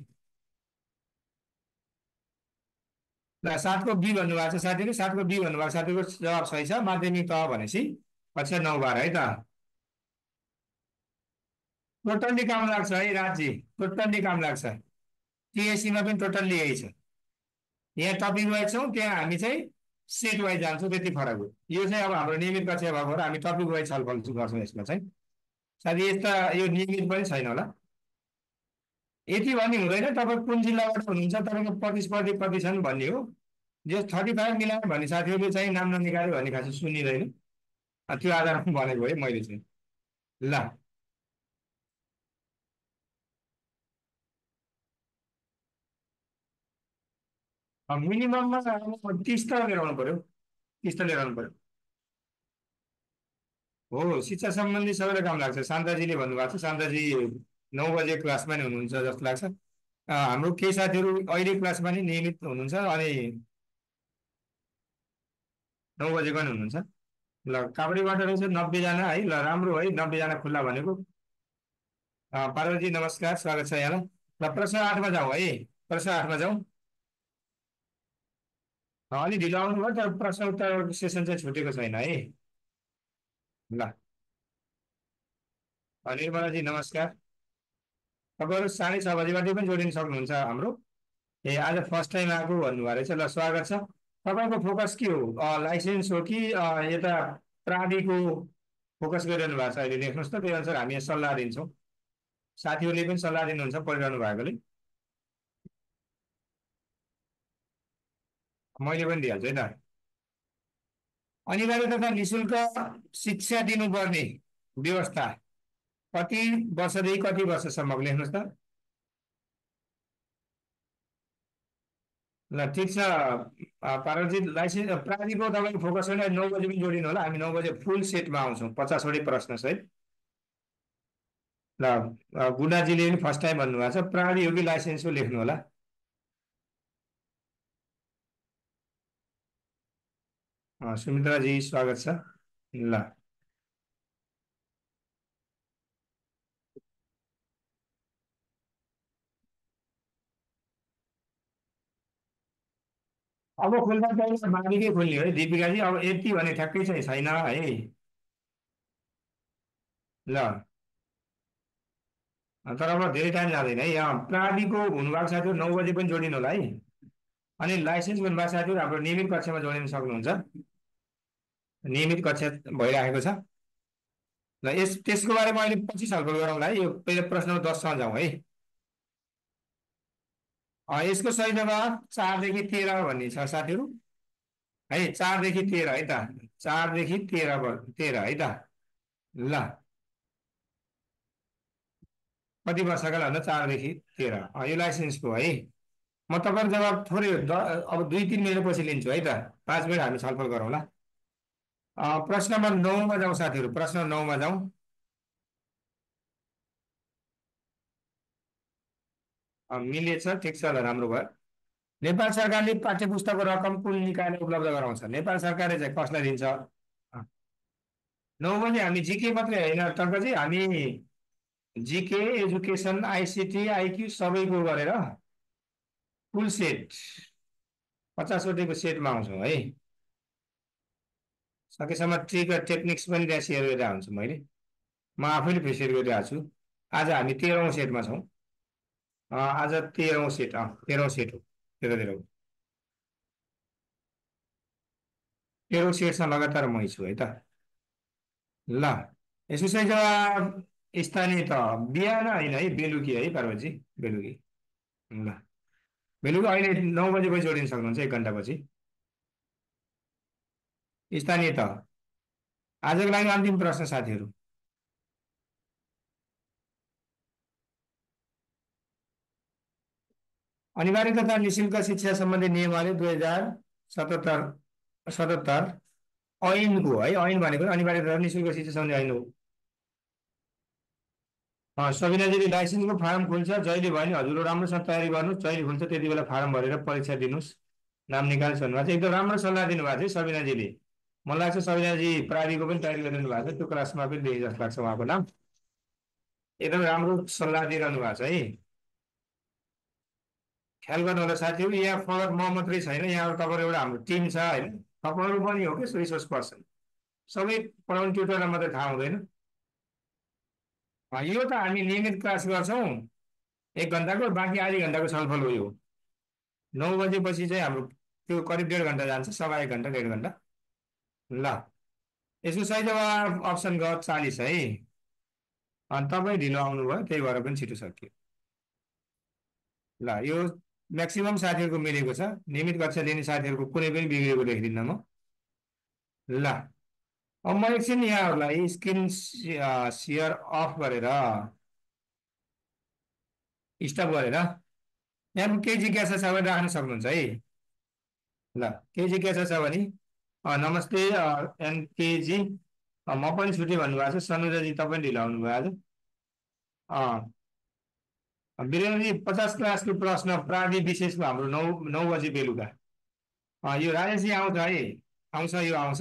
ल, सातको बी भन्नुभएको छ साथीहरू। सातको बी भन्नुभएको साथीको जवाब सही छ। माध्यमिक तह भनेपछि कक्षा नौ बाह्र है त। टोटल्ली काम लाग्छ है राजजी, टोटल्ली काम लाग्छ। टिएससीमा पनि टोटल्ली यही छ। यहाँ टपिक वाइज छौँ, त्यहाँ हामी चाहिँ सेट वाइज जान्छौँ, त्यति फरक हो। यो चाहिँ अब हाम्रो नियमित कक्षा भएको भएर हामी टपिक वाइज छलफल गर्छौँ यसमा चाहिँ। साथी, यस्ता यो नियमित पनि छैन होला। यति भन्ने हुँदैन तपाईँ कुन जिल्लाबाट हुनुहुन्छ, तपाईँको प्रतिस्पर्धी कति छन् भन्ने हो। जो थर्टी फाइभ मिलायो भन्ने साथीहरूले चाहिँ नाम ननिकाल्यो भन्ने खास सुनिँदैन। त्यो आधारमा भनेको है मैले चाहिँ। ल, मिनिमममा तिस त लिएर आउनु पर्यो। तिस त लिएर आउनु पर्यो। हो, शिक्षा सम्बन्धी सबैलाई काम लाग्छ। शान्ताजीले भन्नुभएको छ। शान्ताजी नौ बजे क्लासमा नै हुनुहुन्छ जस्तो लाग्छ। हाम्रो केही साथीहरू अहिले क्लासमा नै नियमित हुनुहुन्छ अनि नौ बजेको नि हुनुहुन्छ। ल, काभ्रेबाट रहेछ नब्बेजना है। ल, राम्रो है, नब्बेजना खुल्ला भनेको। पार्वती नमस्कार, स्वागत छ यहाँलाई। ल, प्रश्न आठमा जाउँ है। प्रश्न आठमा जाउँ। अलि ढिलो आउनुभयो तर प्रश्न उत्तर सेसन चाहिँ छुटेको छैन है। ल, निर्मलाजी नमस्कार। तपाईँहरू साढे छ बजीबाटै पनि जोडिन सक्नुहुन्छ हाम्रो। ए, आज फर्स्ट टाइम आएको भन्नुभएको रहेछ। ल, स्वागत छ। तपाईँको फोकस के हो? लाइसेन्स हो कि यता प्राविको फोकस गरिरहनु भएको छ अहिले? लेख्नुहोस् त, त्यही अनुसार हामी सल्लाह दिन्छौँ। साथीहरूले पनि सल्लाह दिनुहुन्छ पढिरहनु भएकोले। मैले पनि दिइहाल्छु है त। अनिवार्य तथा निःशुल्क शिक्षा दिनुपर्ने व्यवस्था कति वर्षदेखि कति वर्षसम्मको? लेख्नुहोस् त। ल, ठिक छ पार्वती। लाइसेन्स प्राविको तपाईँको फोकस होइन। नौ बजी पनि जोडिनु होला। हामी नौ बजे फुल सेटमा आउँछौँ, पचासवटै प्रश्न सहित। ल, गुडाजीले पनि फर्स्ट टाइम भन्नुभएको छ। प्रावि हो कि लाइसेन्सको लेख्नु होला। सुमित्राजी स्वागत छ। ल, अब खुल्दा चाहिँ मालिकै खुल्ने हो है दिपिकाजी। अब यति भने ठ्याक्कै चाहिँ छैन है। ल, तर अब धेरै टाइम जाँदैन है। यहाँ प्राविको हुनुभएको साथीहरू नौ बजी पनि जोडिनु होला है। अनि लाइसेन्स भन्नुभएको साथीहरू हाम्रो नियमित कक्षामा जोडिन सक्नुहुन्छ। नियमित कक्षा भइरहेको छ। ल, यस त्यसको बारेमा अहिले पछि छलफल गरौँला है। यो पहिला प्रश्न दससँग जाउँ है। यसको सही जवाब चारदेखि तेह्र भन्ने छ साथीहरू है चारदेखि तेह्र है त चारदेखि तेह्र तेह्र है त ल कति वर्षका भन्दा चारदेखि तेह्र यो लाइसेन्सको है म तपाईँको जवाब थोरै अब दुई तिन मिनटपछि लिन्छु है त पाँच मिनट हामी छलफल गरौँला प्रश्न नम्बर नौमा जाउँ साथीहरू प्रश्न नौमा जाउँ मिलेछ ठिक छ ल राम्रो भयो नेपाल सरकारले पाठ्य पुस्तकको रकम कुन निकायले उपलब्ध गराउँछ नेपाल सरकारले चाहिँ कसलाई दिन्छ नौ भने हामी जिके मात्रै होइन टङ्कजी हामी जिके एजुकेसन आइसिटी आइक्यू सबैको गरेर फुल सेट पचासवटैको सेटमा आउँछौँ है सकेसम्म ट्रिक र टेक्निक्स पनि त्यहाँ सेयर गरेर हुन्छु मैले म आफैले फेसियर गरिरहेको छु आज हामी तेह्रौँ सेटमा छौँ आज तेह्रौँ सेट अँ तेह्रौँ सेट हो तेह्र तेह्रौँ तेह्रौँ सेटमा लगातार मै छु है त ल यसो चाहिँ जवाब स्थानीय त बिहान होइन है बेलुकी है पार्वतजी बेलुकी ल बेलुकी अहिले नौ बजेपछि जोडिन सक्नुहुन्छ एक घन्टापछि स्थानीय त आजको लागि अन्तिम प्रश्न साथीहरू अनिवार्य तथा निशुल्क शिक्षा सम्बन्धी नियमावली दुई हजार सतहत्तर सतहत्तर ऐनको है ऐन भनेको अनिवार्य तथा निशुल्क शिक्षा सम्बन्धी ऐन हो सबिनाजीले लाइसेन्सको फारम खुल्छ जहिले भयो नि हजुर राम्रोसँग तयारी गर्नु जहिले खुल्छ त्यति बेला फारम भरेर परीक्षा दिनुहोस् नाम निकाल्छ भन्नुभएको छ एकदम राम्रो सल्लाह दिनुभएको छ सबिनाजीले मलाई लाग्छ सबिनाजी प्राविको पनि तयारी गरिदिनु भएको छ त्यो क्लासमा पनि देखे जस्तो लाग्छ उहाँको नाम एकदम राम्रो सल्लाह दिइरहनु भएको छ है ख्याल गर्नु होला साथीहरू यहाँ फरक म मात्रै छैन यहाँ तपाईँहरू एउटा हाम्रो टिम छ होइन तपाईँहरू पनि हो कि रिसोर्स पर्सन सबै पढाउने ट्युटरलाई मात्रै थाहा हुँदैन यो त हामी नियमित क्लास गर्छौँ एक घन्टाको बाँकी आधी घन्टाको छलफल हो यो नौ बजेपछि चाहिँ हाम्रो त्यो करिब डेढ घन्टा जान्छ सवा एक घन्टा डेढ घन्टा ल यसको सही जवाब अप्सन ग चालिस है अनि तपाईँ ढिलो आउनुभयो त्यही भएर पनि छिटो सकियो ल यो म्याक्सिमम् साथीहरूको मिलेको छ नियमित कक्षा लिने साथीहरूको कुनै पनि बिग्रेको देख्दिनँ म ल अब म एकछिन यहाँहरूलाई स्क्रिन सेयर अफ गरेर स्टप गरेर यहाँ केही जिज्ञासा छ भने राख्न सक्नुहुन्छ है ल केही जिज्ञासा छ भने नमस्ते एनकेजी म पनि छुट्टी भन्नुभएको छ सनुजाजी तपाईँ ढिलो आउनुभयो आज वीरेन्द्रजी पचास क्लासको प्रश्न प्रावि विशेषको हाम्रो नौ नौ बजी बेलुका यो राजेशजी आउँछ है आउँछ यो आउँछ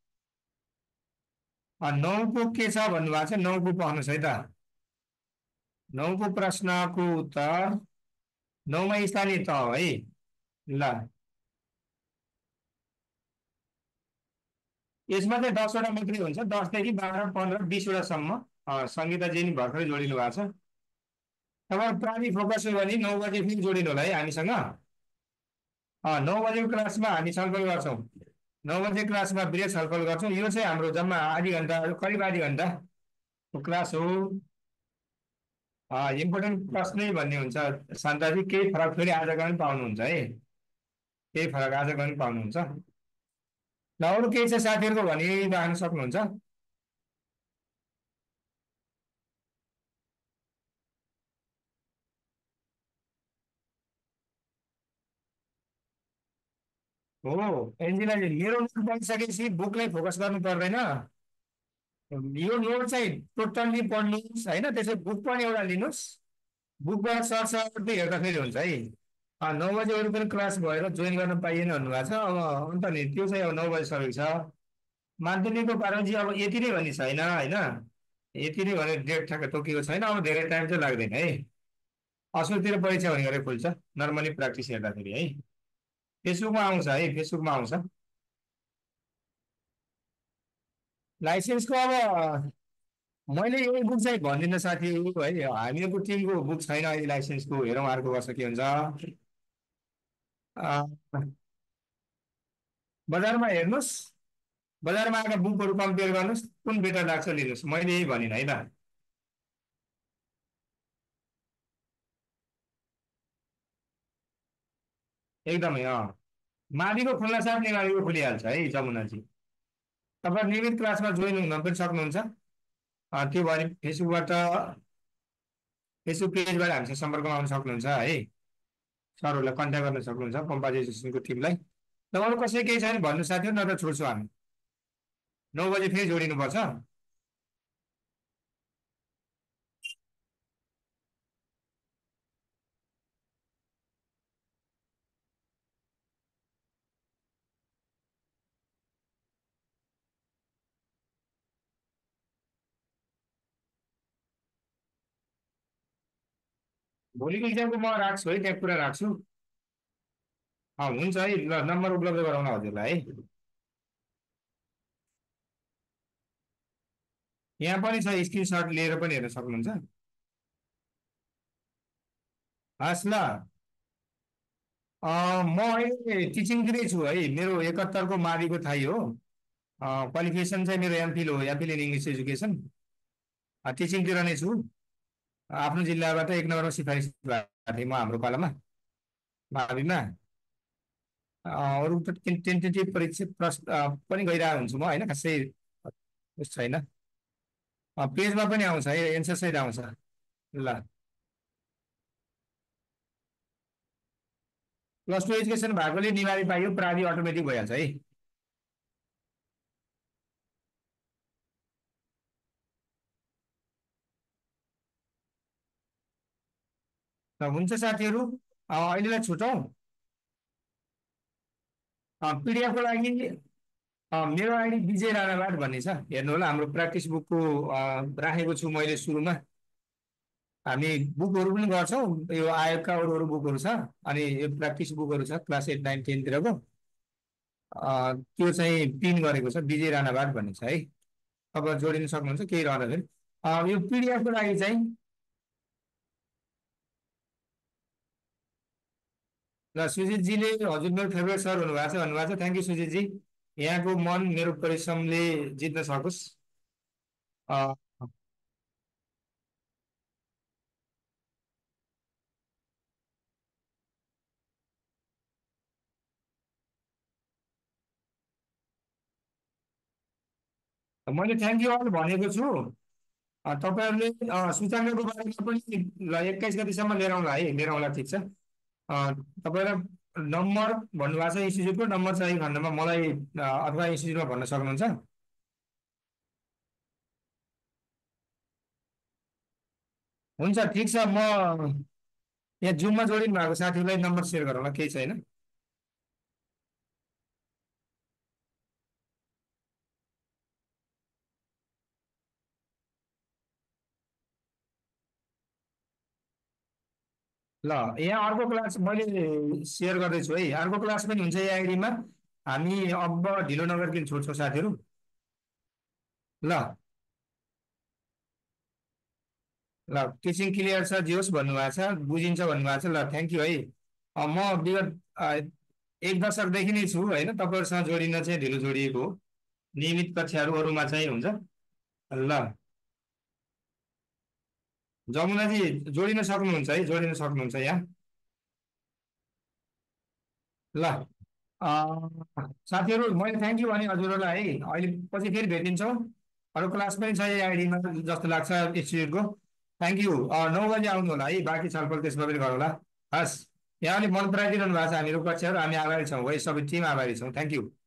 नौको के छ भन्नुभएको छ नौको पढ्नुहोस् है त नौको प्रश्नको उत्तर नौमा स्थानीय त हो है ल यसमा चाहिँ दसवटा मात्रै हुन्छ दसदेखि बाह्र पन्ध्र बिसवटासम्म सङ्गीताजी नि भर्खरै जोडिनु भएको छ तपाईँ प्रावि फोकस हो भने नौ बजे फेरि जोडिनु होला है हामीसँग नौ बजेको क्लासमा हामी छलफल गर्छौँ नौ बजे क्लासमा ब्रेक छलफल गर्छौँ यो चाहिँ हाम्रो जम्मा आधी घन्टा करिब आधी घन्टाको क्लास हो इम्पोर्टेन्ट प्रश्नै भन्ने हुन्छ शान्ताजी केही फरक फेरि आजको पनि पाउनुहुन्छ है केही फरक आजको पनि पाउनुहुन्छ ल अरू केही छ साथीहरूको भनी राख्न सक्नुहुन्छ हो एन्जिनाले मेरो नोट पढिसकेपछि बुकलाई फोकस गर्नु पर्दैन यो नोट चाहिँ टोटल्ली पढ्नुहोस् होइन त्यसै बुक पनि एउटा लिनुहोस् बुकबाट सरसर्ती हेर्दाखेरि हुन्छ है नौ बजे अरू पनि क्लास भएर जोइन गर्न पाइएन भन्नुभएको छ अब अन्त नि त्यो चाहिँ अब नौ बजी सकेको छ माध्यमिकको पारजी अब यति नै भन्ने छैन होइन यति नै भने डेट ठ्याक्क तोकिएको छैन अब धेरै टाइम चाहिँ लाग्दैन है असलतिर परीक्षा भने गरेर खुल्छ नर्मली प्र्याक्टिस हेर्दाखेरि है फेसबुकमा आउँछ है फेसबुकमा आउँछ लाइसेन्सको अब मैले यही बुक चाहिँ भन्दिनँ साथीहरू है हामीहरूको टिमको बुक छैन अहिले लाइसेन्सको हेरौँ अर्को वर्ष के हुन्छ बजारमा हेर्नुहोस् बजारमा आएर बुकहरू कम्पेयर गर्नुहोस् कुन बेटर लाग्छ लिनुहोस् मैले यही भनिनँ है त एकदमै अँ माविको खुल्न साथ नेवारीको खुलिहाल्छ है जमुनाजी। तपाईँ नियमित क्लासमा जोइन हुन पनि सक्नुहुन्छ। अ, त्यो भयो फेसबुकबाट फेसबुक पेजबाट हामीसँग सम्पर्कमा आउन सक्नुहुन्छ है। सरहरूलाई कन्ट्याक्ट गर्न सक्नुहुन्छ पम्पास एजुकेसनको टिमलाई। तपाईँहरू कसै केही छैन भन्नु साथीहरू, नत्र छोड्छु हामी। नौ बजे फेरि जोडिनुपर्छ। भोलिको इक्जामको म राख्छु है, त्यहाँ कुरा राख्छु। अँ हुन्छ है, ल नम्बर उपलब्ध गराउन हजुरलाई है। यहाँ पनि छ, स्क्रिनसट लिएर पनि हेर्न सक्नुहुन्छ। हस् ल। अँ, म अहिले टिचिङतिरै छु है। मेरो एकहत्तरको माविको थाहै हो। क्वालिफिकेसन चाहिँ मेरो एमफिल हो, एमफिल इन इङ्ग्लिस एजुकेसन। टिचिङतिर नै छु। आफ्नो जिल्लाबाट एक नम्बरमा सिफारिस भएको थिएँ म हाम्रो पालामा माविमा। अँ, अरू त टेन्टेटिभ परीक्षा प्रश्न अँ, पनि गइरहेको हुन्छु म होइन, खासै उस छैन। अँ, पेजमा पनि आउँछ है, एन्सर सहित आउँछ। ल, प्लस टू एजुकेसन भएकोले निमावी पाइयो, प्रावि अटोमेटिक भइहाल्छ है। ल हुन्छ साथीहरू, अँ, अहिलेलाई छुटौँ। पिडिएफको लागि अँ, मेरो आइडी विजय राणाबाट भन्ने छ, हेर्नु होला। हाम्रो प्र्याक्टिस बुकको अँ, राखेको छु मैले सुरुमा। हामी बुकहरू पनि गर्छौँ, यो आयोगका अरू अरू बुकहरू छ। अनि यो प्र्याक्टिस बुकहरू छ क्लास एट नाइन टेनतिरको। त्यो चाहिँ पिन गरेको छ, विजय राणाबाट भन्ने छ है। अब जोडिन सक्नुहुन्छ केही रहँदाखेरि। अँ, यो पिडिएफको लागि चाहिँ ल, सुजितजीले हजुर मेरो फेभरेट सर हुनुभएको छ भन्नुभएको छ। थ्याङ्क यू सुजितजी। यहाँको मन मेरो परिश्रमले जित्न सकोस्। अँ, मैले थ्याङ्क यू अल भनेको छु। अँ, तपाईँहरूले अँ, सूचाङ्कको बारेमा पनि ल एक्काइस गतिसम्म लिएर आउँला है, लिएर आउँला, ठिक छ। अँ, तपाईँलाई नम्बर भन्नुभएको छ, इन्स्टिच्युटको नम्बर चाहियो खण्डमा मलाई अँ, अथवा इन्स्टिच्युटमा भन्न सक्नुहुन्छ। हुन्छ, ठिक छ। म यहाँ जुममा जोडिनु भएको साथीहरूलाई नम्बर सेयर गरौँला, केही छैन। ल, यहाँ अर्को क्लास मैले सेयर गर्दैछु है, अर्को क्लास पनि हुन्छ यो आइडीमा। हामी अब ढिलो नगरिकन छोड्छौँ साथीहरू। ल ल, टिचिङ क्लियर छ जियोस् भन्नुभएको छ, बुझिन्छ भन्नुभएको छ। ल, थ्याङ्क यू है। अ, म विगत अ, एक दशकदेखि नै छु होइन, तपाईँहरूसँग जोडिन चाहिँ ढिलो जोडिएको हो। नियमित कक्षाहरू अरूमा चाहिँ हुन्छ। ल, जमुनाजी जोडिन सक्नुहुन्छ है, जोडिन सक्नुहुन्छ यहाँ। ल, अ, साथीहरू मैले थ्याङ्क यू भने हजुरहरूलाई है। अहिले पछि फेरि भेटिन्छौँ। अरू क्लास पनि छ यो आइडीमा जस्तो लाग्छ इन्स्टिच्युटको। Thank you. नौ बजी आउनु होला है, बाँकी छलफल त्यसमा पनि गरौँला। हस्, यहाँले मन पराइदिनु भएको छ हामीहरू कक्षाहरू, हामी आभारी छौँ है, सबै टिम आभारी छौँ। Thank you.